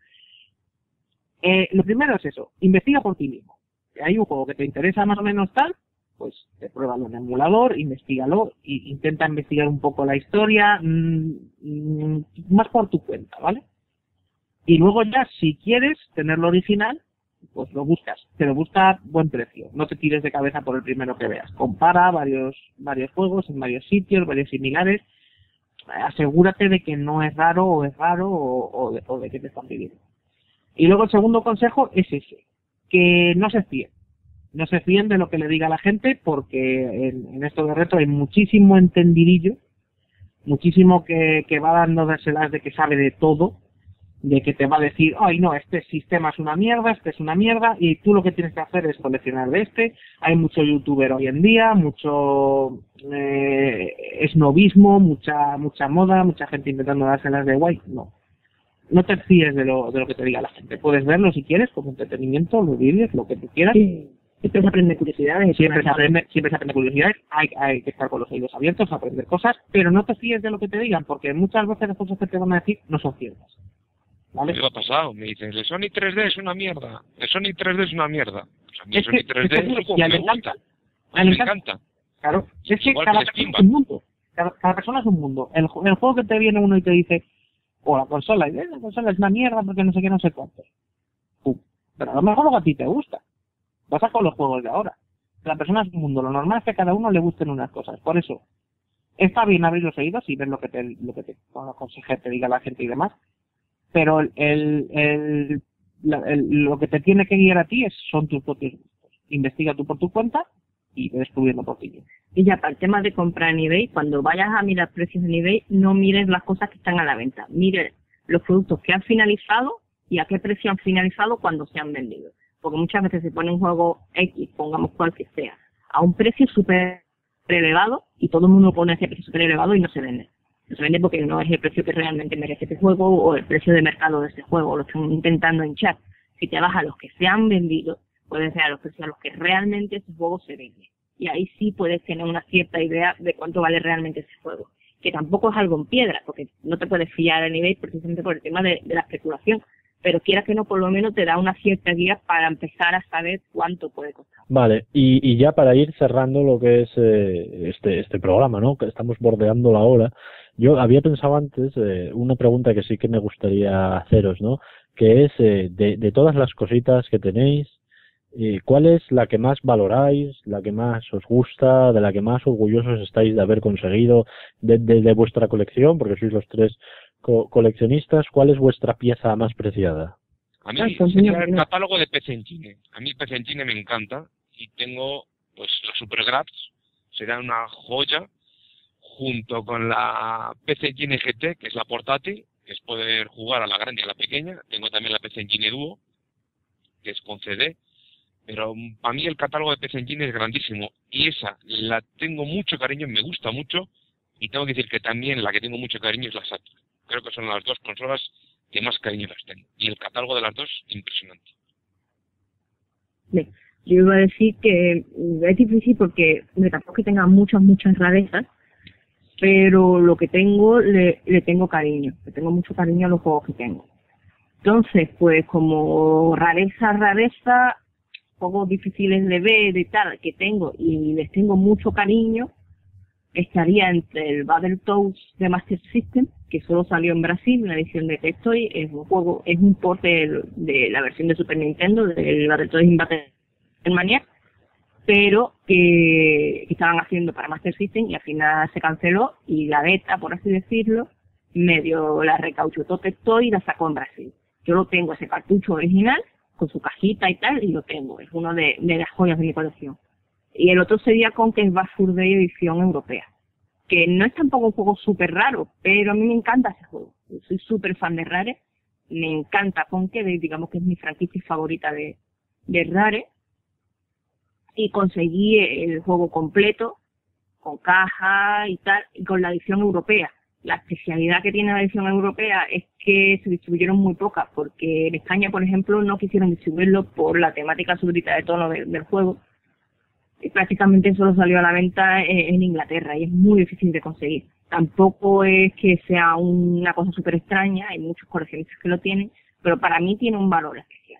C: Eh, lo primero es eso, investiga por ti mismo. Si hay un juego que te interesa más o menos tal, pues te pruébalo en emulador, investígalo, e intenta investigar un poco la historia, mmm, mmm, más por tu cuenta, ¿vale? Y luego ya, si quieres tenerlo original, pues lo buscas, pero busca buen precio, no te tires de cabeza por el primero que veas, compara varios varios juegos en varios sitios, varios similares, asegúrate de que no es raro o es raro o, o, de, o de qué te están pidiendo. Y luego el segundo consejo es ese, que no se fíen, no se fíen de lo que le diga la gente, porque en, en esto de retro hay muchísimo entendidillo, muchísimo que, que va dando dárselas de que sabe de todo, de que te va a decir, ay no, este sistema es una mierda, este es una mierda, y tú lo que tienes que hacer es coleccionar de este. Hay mucho youtuber hoy en día, mucho eh, esnovismo, mucha mucha moda, mucha gente intentando dárselas de guay. No, no te fíes de lo, de lo que te diga la gente. Puedes verlo si quieres, como entretenimiento, los vídeos, lo que tú quieras.
D: Sí. Siempre se aprende curiosidades.
C: Siempre se aprende, siempre se aprende curiosidades. Hay, hay que estar con los oídos abiertos, aprender cosas, pero no te fíes de lo que te digan, porque muchas veces las cosas que te van a decir no son ciertas. ¿Vale?
E: Me ha pasado, me dicen, el Sony tres D es una mierda, el Sony tres D es una mierda. Pues a mí
C: es
E: el Sony
C: que,
E: tres D es un juego que me encanta.
C: Me
E: Me
C: encanta.
E: encanta.
C: Claro, es que
E: Igual
C: cada
E: que
C: persona
E: Steam,
C: es un mundo. Cada, cada persona es un mundo. El, el juego que te viene uno y te dice, o la consola, y la consola es una mierda porque no sé qué, no sé cuánto. Pum. Pero a lo mejor luego a ti te gusta. Pasa con los juegos de ahora. La persona es un mundo. Lo normal es que a cada uno le gusten unas cosas. Por eso, está bien abrir los oídos y ver lo que te, lo que te, con los consejos te diga la gente y demás. Pero el, el, el, la, el, lo que te tiene que guiar a ti es, son tus propios gustos. Investiga tú por tu cuenta y ve descubriendo por ti mismo.
D: Y ya para el tema de comprar en eBay, cuando vayas a mirar precios en eBay, no mires las cosas que están a la venta. Mires los productos que han finalizado y a qué precio han finalizado cuando se han vendido. Porque muchas veces se pone un juego X, pongamos cual que sea, a un precio súper elevado y todo el mundo pone ese precio súper elevado y no se vende. No se vende porque no es el precio que realmente merece este juego o el precio de mercado de este juego, lo están intentando hinchar. Si te vas a los que se han vendido, puedes ser a los precios a los que realmente ese juego se vende. Y ahí sí puedes tener una cierta idea de cuánto vale realmente ese juego. que tampoco es algo en piedra, porque no te puedes fiar en eBay precisamente por el tema de, de la especulación, pero quieras que no, por lo menos te da una cierta guía para empezar a saber cuánto puede costar.
A: Vale, y, y ya para ir cerrando lo que es eh, este este programa, ¿no? Que estamos bordeando la hora. Yo había pensado antes eh, una pregunta que sí que me gustaría haceros, ¿no? Que es eh, de, de todas las cositas que tenéis, eh, ¿cuál es la que más valoráis, la que más os gusta, de la que más orgullosos estáis de haber conseguido de, de, de vuestra colección? Porque sois los tres co coleccionistas. ¿Cuál es vuestra pieza más preciada?
E: A mí sería el catálogo de P C Engine. A mí P C Engine me encanta y tengo pues la Super Graphics, será una joya, junto con la P C Engine G T, que es la portátil, que es poder jugar a la grande y a la pequeña. Tengo también la P C Engine Duo, que es con C D, pero para mí el catálogo de P C Engine es grandísimo y esa la tengo mucho cariño, me gusta mucho, y tengo que decir que también la que tengo mucho cariño es la Saturn. Creo que son las dos consolas que más cariño las tengo, y el catálogo de las dos impresionante.
D: Bien, yo iba a decir que es difícil porque me tampoco que tenga muchas, muchas rarezas, pero lo que tengo le, le tengo cariño, le tengo mucho cariño a los juegos que tengo. Entonces, pues como rareza, rareza, juegos difíciles de ver y tal, que tengo y les tengo mucho cariño, estaría entre el Battletoads de Master System, que solo salió en Brasil, una edición de Tectoy, es un juego, es un port de, de la versión de Super Nintendo, del Battletoads in Battlemania, pero que, que estaban haciendo para Master System y al final se canceló y la beta, por así decirlo, medio la recauchutó Tectoy y la sacó en Brasil. Yo lo tengo, ese cartucho original, con su cajita y tal, y lo tengo, es uno de, de las joyas de mi colección. Y el otro sería Conquest Bad Fur Day edición europea, que no es tampoco un juego súper raro, pero a mí me encanta ese juego. Yo soy súper fan de Rare, me encanta Conquest, digamos que es mi franquicia favorita de, de Rare, y conseguí el juego completo, con caja y tal, y con la edición europea. La especialidad que tiene la edición europea es que se distribuyeron muy pocas, porque en España, por ejemplo, no quisieron distribuirlo por la temática súbdita de tono de, del juego, y prácticamente solo salió a la venta en, en Inglaterra, y es muy difícil de conseguir. Tampoco es que sea una cosa súper extraña, hay muchos coleccionistas que lo tienen, pero para mí tiene un valor especial.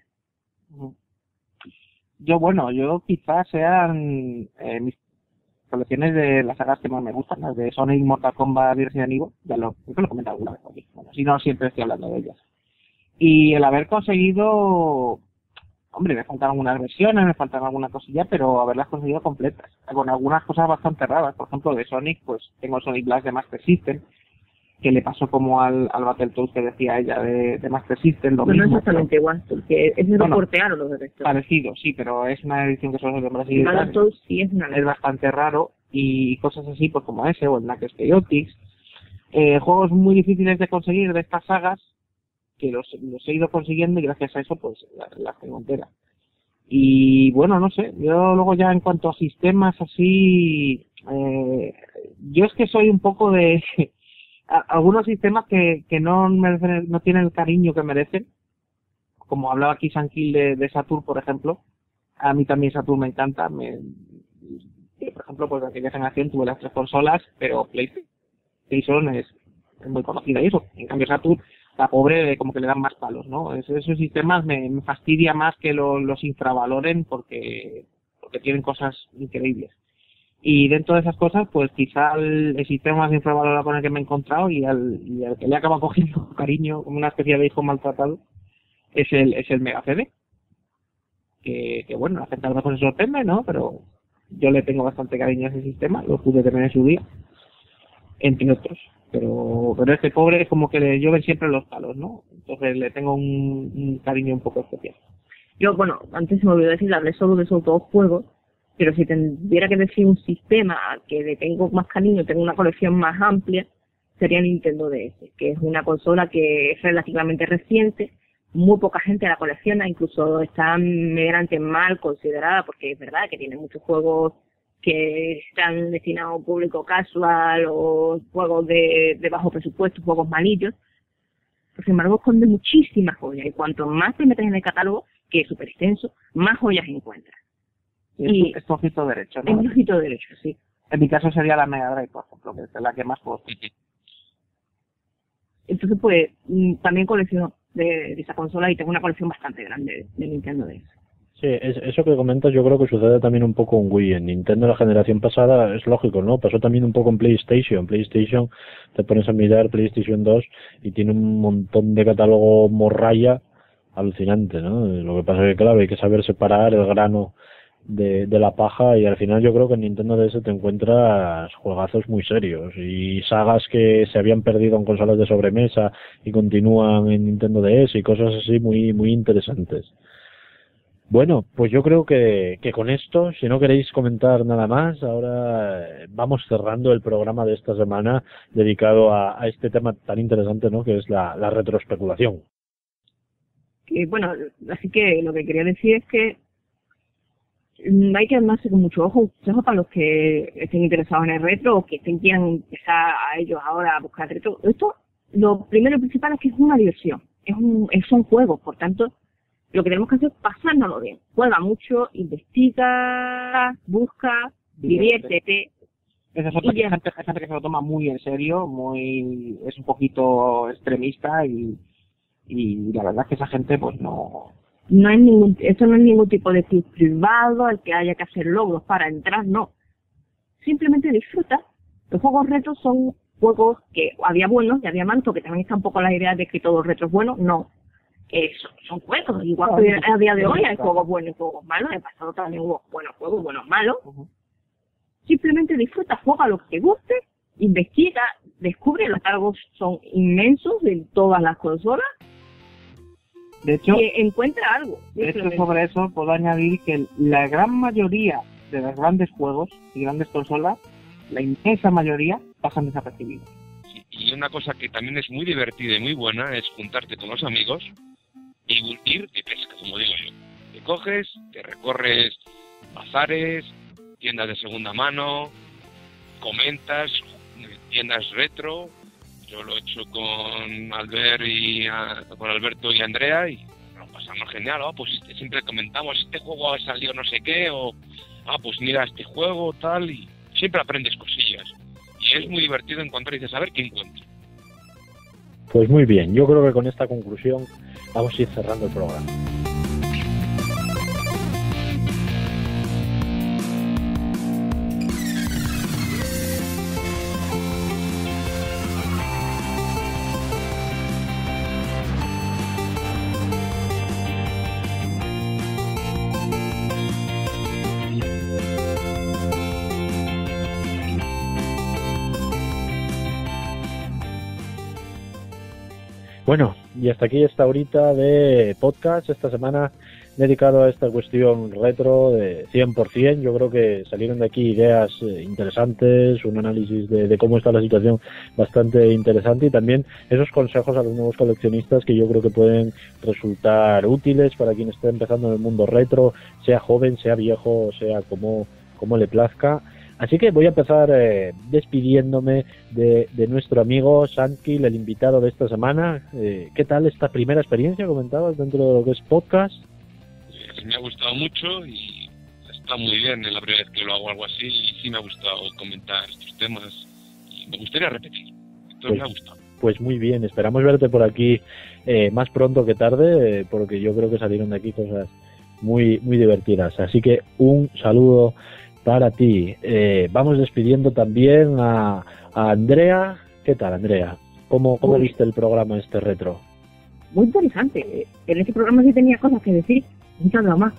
C: Yo, bueno, yo quizás sean eh, mis colecciones de las sagas que más me gustan, las de Sonic, Mortal Kombat y Resident Evil, ya lo, creo que lo he comentado alguna vez aquí, bueno, si no siempre estoy hablando de ellas. Y el haber conseguido, hombre, me faltan algunas versiones, me faltan alguna cosilla, pero haberlas conseguido completas, con algunas cosas bastante raras. Por ejemplo, de Sonic, pues tengo el Sonic Blast de Master System, que le pasó como al, al Battletoads que decía ella de, de Master System, lo
D: no,
C: mismo.
D: No exactamente igual, porque es
C: bueno,
D: lo portearon los de esto.
C: Parecido, sí, pero es una edición que solo es de Brasil.
D: Battletoads sí es una
C: es bastante raro, y cosas así, pues como ese, o el Knuckles Chaotix. Eh, juegos muy difíciles de conseguir de estas sagas, que los, los he ido consiguiendo y gracias a eso, pues las la tengo enteras. Y bueno, no sé, yo luego ya en cuanto a sistemas así, eh, yo es que soy un poco de a, algunos sistemas que, que no merecen, no tienen el cariño que merecen, como hablaba aquí Sanquil de, de Saturn, por ejemplo. A mí también Saturn me encanta, me, por ejemplo, pues de aquella generación tuve las tres consolas, pero PlayStation es, es muy conocida y eso, en cambio Saturn, la pobre como que le dan más palos, ¿no? Es, esos sistemas me, me fastidia más que lo, los infravaloren porque, porque tienen cosas increíbles. Y dentro de esas cosas, pues quizá el, el sistema más infravalorado con el que me he encontrado y al, y al que le acaba cogiendo cariño como una especie de hijo maltratado es el, es el Mega C D. Que, que bueno, la gente a lo mejor se sorprende, ¿no? Pero yo le tengo bastante cariño a ese sistema, lo pude tener en su día, entre otros. Pero, pero este pobre es como que le llueven siempre los palos, ¿no? Entonces le tengo un, un cariño un poco especial.
D: Yo, bueno, antes se me olvidó decir, hablé solo de esos dos juegos, pero si tuviera que decir un sistema al que le tengo más cariño, tengo una colección más amplia, sería Nintendo D S, que es una consola que es relativamente reciente, muy poca gente la colecciona, incluso está medianamente mal considerada, porque es verdad que tiene muchos juegos que están destinados a un público casual o juegos de, de bajo presupuesto, juegos malillos. Sin embargo, esconde muchísimas joyas, y cuanto más te metes en el catálogo, que es súper extenso, más joyas encuentras.
C: Y es tu ojito derecho, ¿no?
D: Es mi ojito derecho, sí.
C: En mi caso sería la Mega Drive, por ejemplo, porque es la que más juegos.
D: Entonces, pues, mm, también colecciono de, de esa consola y tengo una colección bastante grande de, de Nintendo D S.
A: Sí, es, eso que comentas yo creo que sucede también un poco en Wii. En Nintendo la generación pasada es lógico, ¿no? Pasó también un poco en PlayStation. PlayStation, te pones a mirar PlayStation dos y tiene un montón de catálogo morralla alucinante, ¿no? Lo que pasa es que, claro, hay que saber separar el grano de, de la paja y al final yo creo que en Nintendo D S te encuentras juegazos muy serios y sagas que se habían perdido en consolas de sobremesa y continúan en Nintendo D S y cosas así muy, muy interesantes. Bueno, pues yo creo que, que con esto, si no queréis comentar nada más, ahora vamos cerrando el programa de esta semana dedicado a, a este tema tan interesante, ¿no? Que es la, la retroespeculación.
D: Que, bueno, así que lo que quería decir es que mm, hay que andarse con mucho ojo, ojo para los que estén interesados en el retro o que estén, quieran empezar a ellos ahora a buscar retro. Esto, lo primero y principal es que es una diversión, es un, es, son juegos, por tanto, lo que tenemos que hacer es pasárnoslo bien. Juega mucho, investiga, busca, diviértete.
C: Esa es otra, gente, gente que se lo toma muy en serio, muy es un poquito extremista y, y la verdad es que esa gente pues no...
D: No es ningún, esto no es ningún tipo de club privado al que haya que hacer logros para entrar, no. Simplemente disfruta. Los juegos retros son juegos que había buenos y había malos, porque también está un poco la idea de que todo retro es bueno, no. Eh, son, son juegos, igual que a día de hoy hay juegos buenos y juegos malos, en el pasado también hubo buenos juegos, buenos malos. Uh-huh. Simplemente disfruta, juega lo que te guste, investiga, descubre, los catálogos son inmensos de todas las consolas.
C: De hecho,
D: y encuentra algo.
C: De hecho, sobre eso puedo añadir que la gran mayoría de los grandes juegos y grandes consolas, la inmensa mayoría, pasan desapercibidos.
E: Sí, y una cosa que también es muy divertida y muy buena es juntarte con los amigos y ir de pesca, como digo yo. Te coges, te recorres bazares, tiendas de segunda mano, comentas, tiendas retro. Yo lo he hecho con Albert y a, con Alberto y Andrea y nos pasamos genial. Oh, pues este, siempre comentamos, este juego ha salido no sé qué, o ah, pues mira este juego, tal, y siempre aprendes cosillas. Y es muy divertido encontrar y dices, a ver qué encuentro.
A: Pues muy bien, yo creo que con esta conclusión vamos a ir cerrando el programa. Bueno, y hasta aquí esta horita de podcast, esta semana dedicado a esta cuestión retro de cien por ciento. Yo creo que salieron de aquí ideas interesantes, un análisis de, de cómo está la situación bastante interesante y también esos consejos a los nuevos coleccionistas que yo creo que pueden resultar útiles para quien esté empezando en el mundo retro, sea joven, sea viejo, sea como, como le plazca. Así que voy a empezar eh, despidiéndome de, de nuestro amigo Sankil, el invitado de esta semana. Eh, ¿Qué tal esta primera experiencia, comentabas, dentro de lo que es podcast?
E: Sí, me ha gustado mucho y está muy bien, es la primera vez que lo hago algo así y sí me ha gustado comentar estos temas y me gustaría repetir. Entonces pues, me ha gustado.
A: Pues muy bien, esperamos verte por aquí eh, más pronto que tarde, eh, porque yo creo que salieron de aquí cosas muy, muy divertidas. Así que un saludo para ti. Eh, vamos despidiendo también a, a Andrea. ¿Qué tal, Andrea? ¿Cómo, cómo viste el programa este retro?
D: Muy interesante. En este programa sí tenía cosas que decir, muchas más.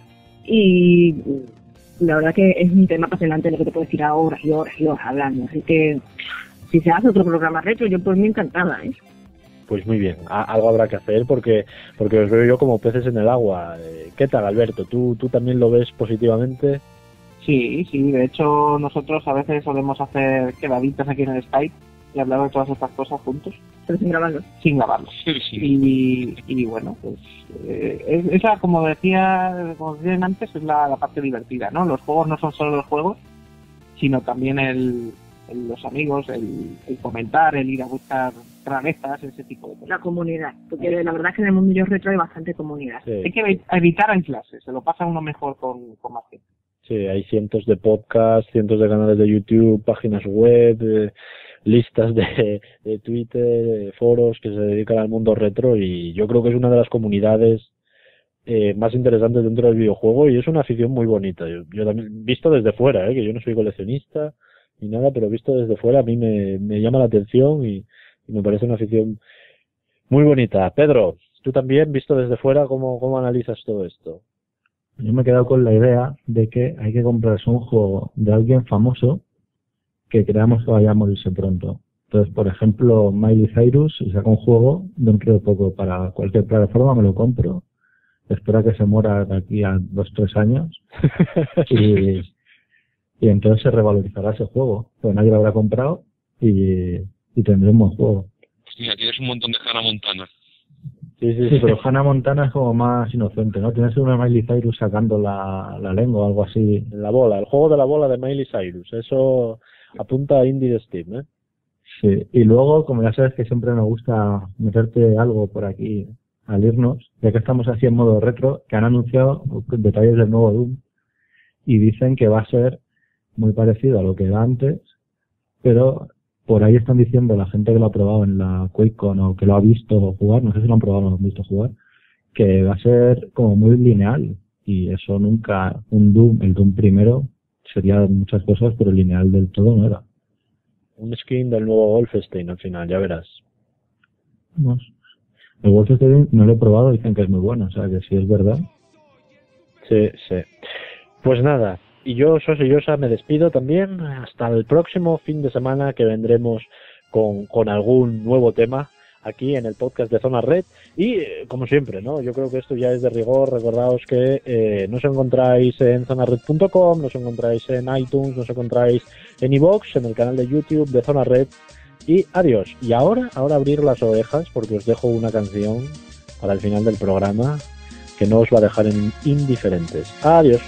D: Y la verdad que es un tema apasionante lo que te puedo decir a horas y horas y horas hablando. Así que si se hace otro programa retro, yo por mí encantada, ¿eh?
A: Pues muy bien, a, algo habrá que hacer porque porque os veo yo como peces en el agua. ¿Qué tal, Alberto? ¿Tú, tú también lo ves positivamente?
C: Sí, sí, de hecho nosotros a veces solemos hacer quedaditas aquí en el Skype y hablar de todas estas cosas juntos.
D: Pero sin grabarlo.
C: Sin grabarlo.
E: Sí, sí.
C: Y, y bueno, pues eh, es, esa, como decía, como decían antes, es la, la parte divertida, ¿no? Los juegos no son solo los juegos, sino también el, el los amigos, el, el comentar, el ir a buscar rarezas, ese tipo de cosas.
D: La comunidad, porque la verdad es que en el mundo retro hay bastante comunidad.
C: Sí. Hay que evitar aislarse, se lo pasa uno mejor con, con más gente.
A: Sí, hay cientos de podcasts, cientos de canales de YouTube, páginas web, eh, listas de, de Twitter, de foros que se dedican al mundo retro, y yo creo que es una de las comunidades eh, más interesantes dentro del videojuego, y es una afición muy bonita. Yo, yo también, visto desde fuera, eh, que yo no soy coleccionista ni nada, pero visto desde fuera a mí me, me llama la atención y, y me parece una afición muy bonita. Pedro, tú también, visto desde fuera, ¿cómo, cómo analizas todo esto?
B: Yo me he quedado con la idea de que hay que comprarse un juego de alguien famoso que creamos que vaya a morirse pronto. Entonces, por ejemplo, Miley Cyrus, si saca un juego dentro de poco para cualquier plataforma, me lo compro. Espero que se muera de aquí a dos, tres años. y, y entonces se revalorizará ese juego. Pues nadie lo habrá comprado y, y tendré un buen juego.
E: Hostia, tienes un montón de Hannah Montana.
A: Sí, sí,
B: Sí,
A: sí.
B: pero Hannah Montana es como más inocente, ¿no? Tienes una Miley Cyrus sacando la, la lengua o algo así.
A: La bola, el juego de la bola de Miley Cyrus. Eso apunta a indie de Steam, ¿eh?
B: Sí, y luego, como ya sabes que siempre me gusta meterte algo por aquí al irnos, ya que estamos así en modo retro, que han anunciado detalles del nuevo Doom y dicen que va a ser muy parecido a lo que era antes, pero por ahí están diciendo la gente que lo ha probado en la QuakeCon o que lo ha visto jugar, no sé si lo han probado o lo han visto jugar, que va a ser como muy lineal, y eso nunca, un Doom, el Doom primero sería muchas cosas, pero lineal del todo no era.
A: Un skin del nuevo Wolfenstein al final, ya verás.
B: No sé. El Wolfenstein no lo he probado, dicen que es muy bueno, o sea que si es verdad.
A: Sí, sí. Pues nada, y yo, Sosa y Yosa, me despido también. Hasta el próximo fin de semana, que vendremos con, con algún nuevo tema aquí en el podcast de Zona Red. Y, eh, como siempre, ¿no? Yo creo que esto ya es de rigor. Recordaos que eh, nos encontráis en zona red punto com, nos encontráis en iTunes, nos encontráis en iVoox, en el canal de YouTube de Zona Red. Y adiós. Y ahora, ahora abrir las orejas, porque os dejo una canción para el final del programa que no os va a dejar en indiferentes. Adiós.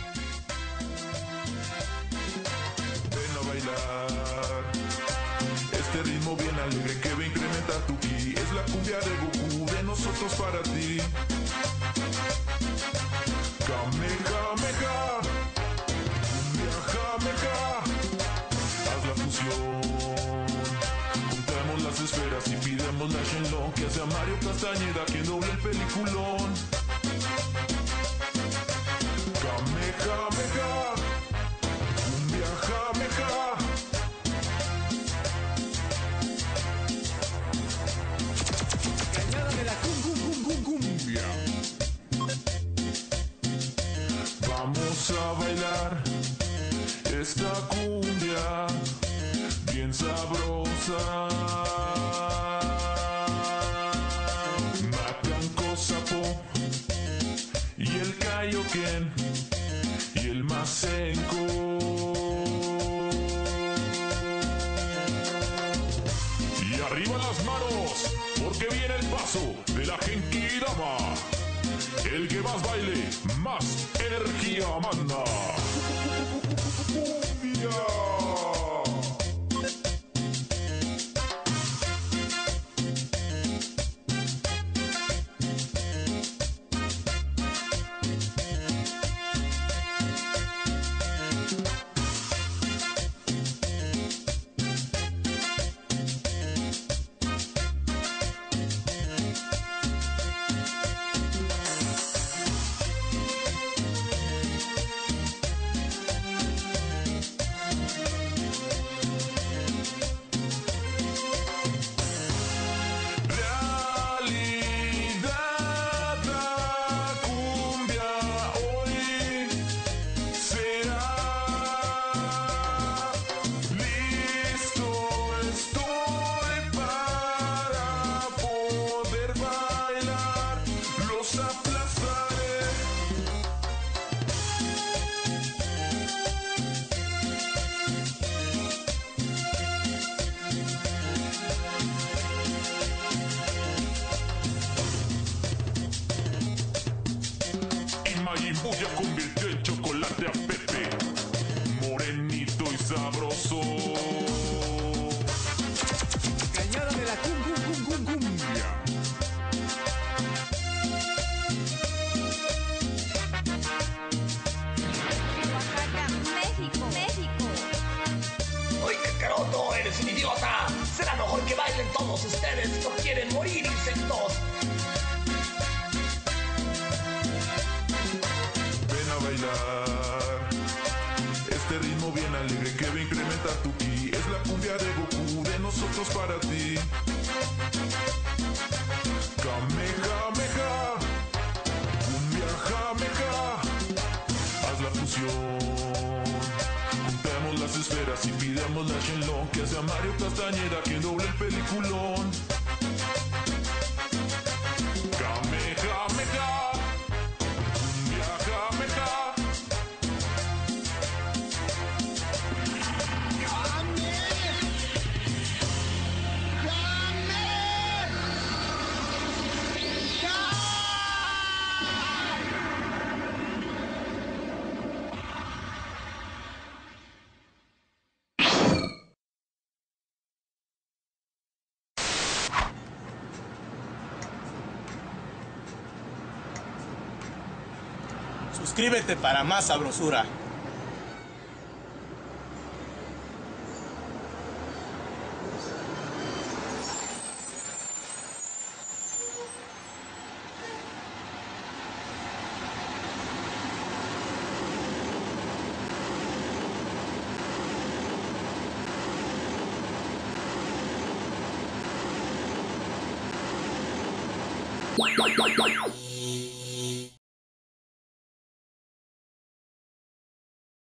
F: Ven a bailar este ritmo bien alegre que va a incrementar tu ki. Es la cumbia de Goku, de nosotros para ti. Kamehameha, cumbia jameja. Haz la fusión, juntamos las esferas y pidamos la Shenlong que hace a Mario Castañeda quien doble el peliculón. Kamehameha, cumbia jameja. Cañada de la cum, cum, cum, cum, cumbia. Vamos a bailar esta cumbia bien sabrosa. Macanco Sapo y el Kaioken y el Masenko. Y arriba las manos, porque viene el paso de la Genki Dama. El que más baile, más energía manda. Cumbia. Ya convirtió en chocolate a Pepe, morenito y sabroso. Cañada de la cum, cum, cum, cum, cumbia.
G: asqueroso, eres un idiota. Será mejor que bailen todos ustedes, no quieren morir insectos.
F: Ven a bailar este ritmo bien alegre que va a incrementar tu ki. Es la cumbia de Goku, de nosotros para ti. Kamehameha, cumbia jameja, haz la fusión. Juntemos las esferas y pidamos la Shenlong, que sea Mario Castañeda quien doble el peliculón. Kamehameha, cumbia jameja.
H: Suscríbete para más sabrosura.
G: Wow, wow, wow, wow.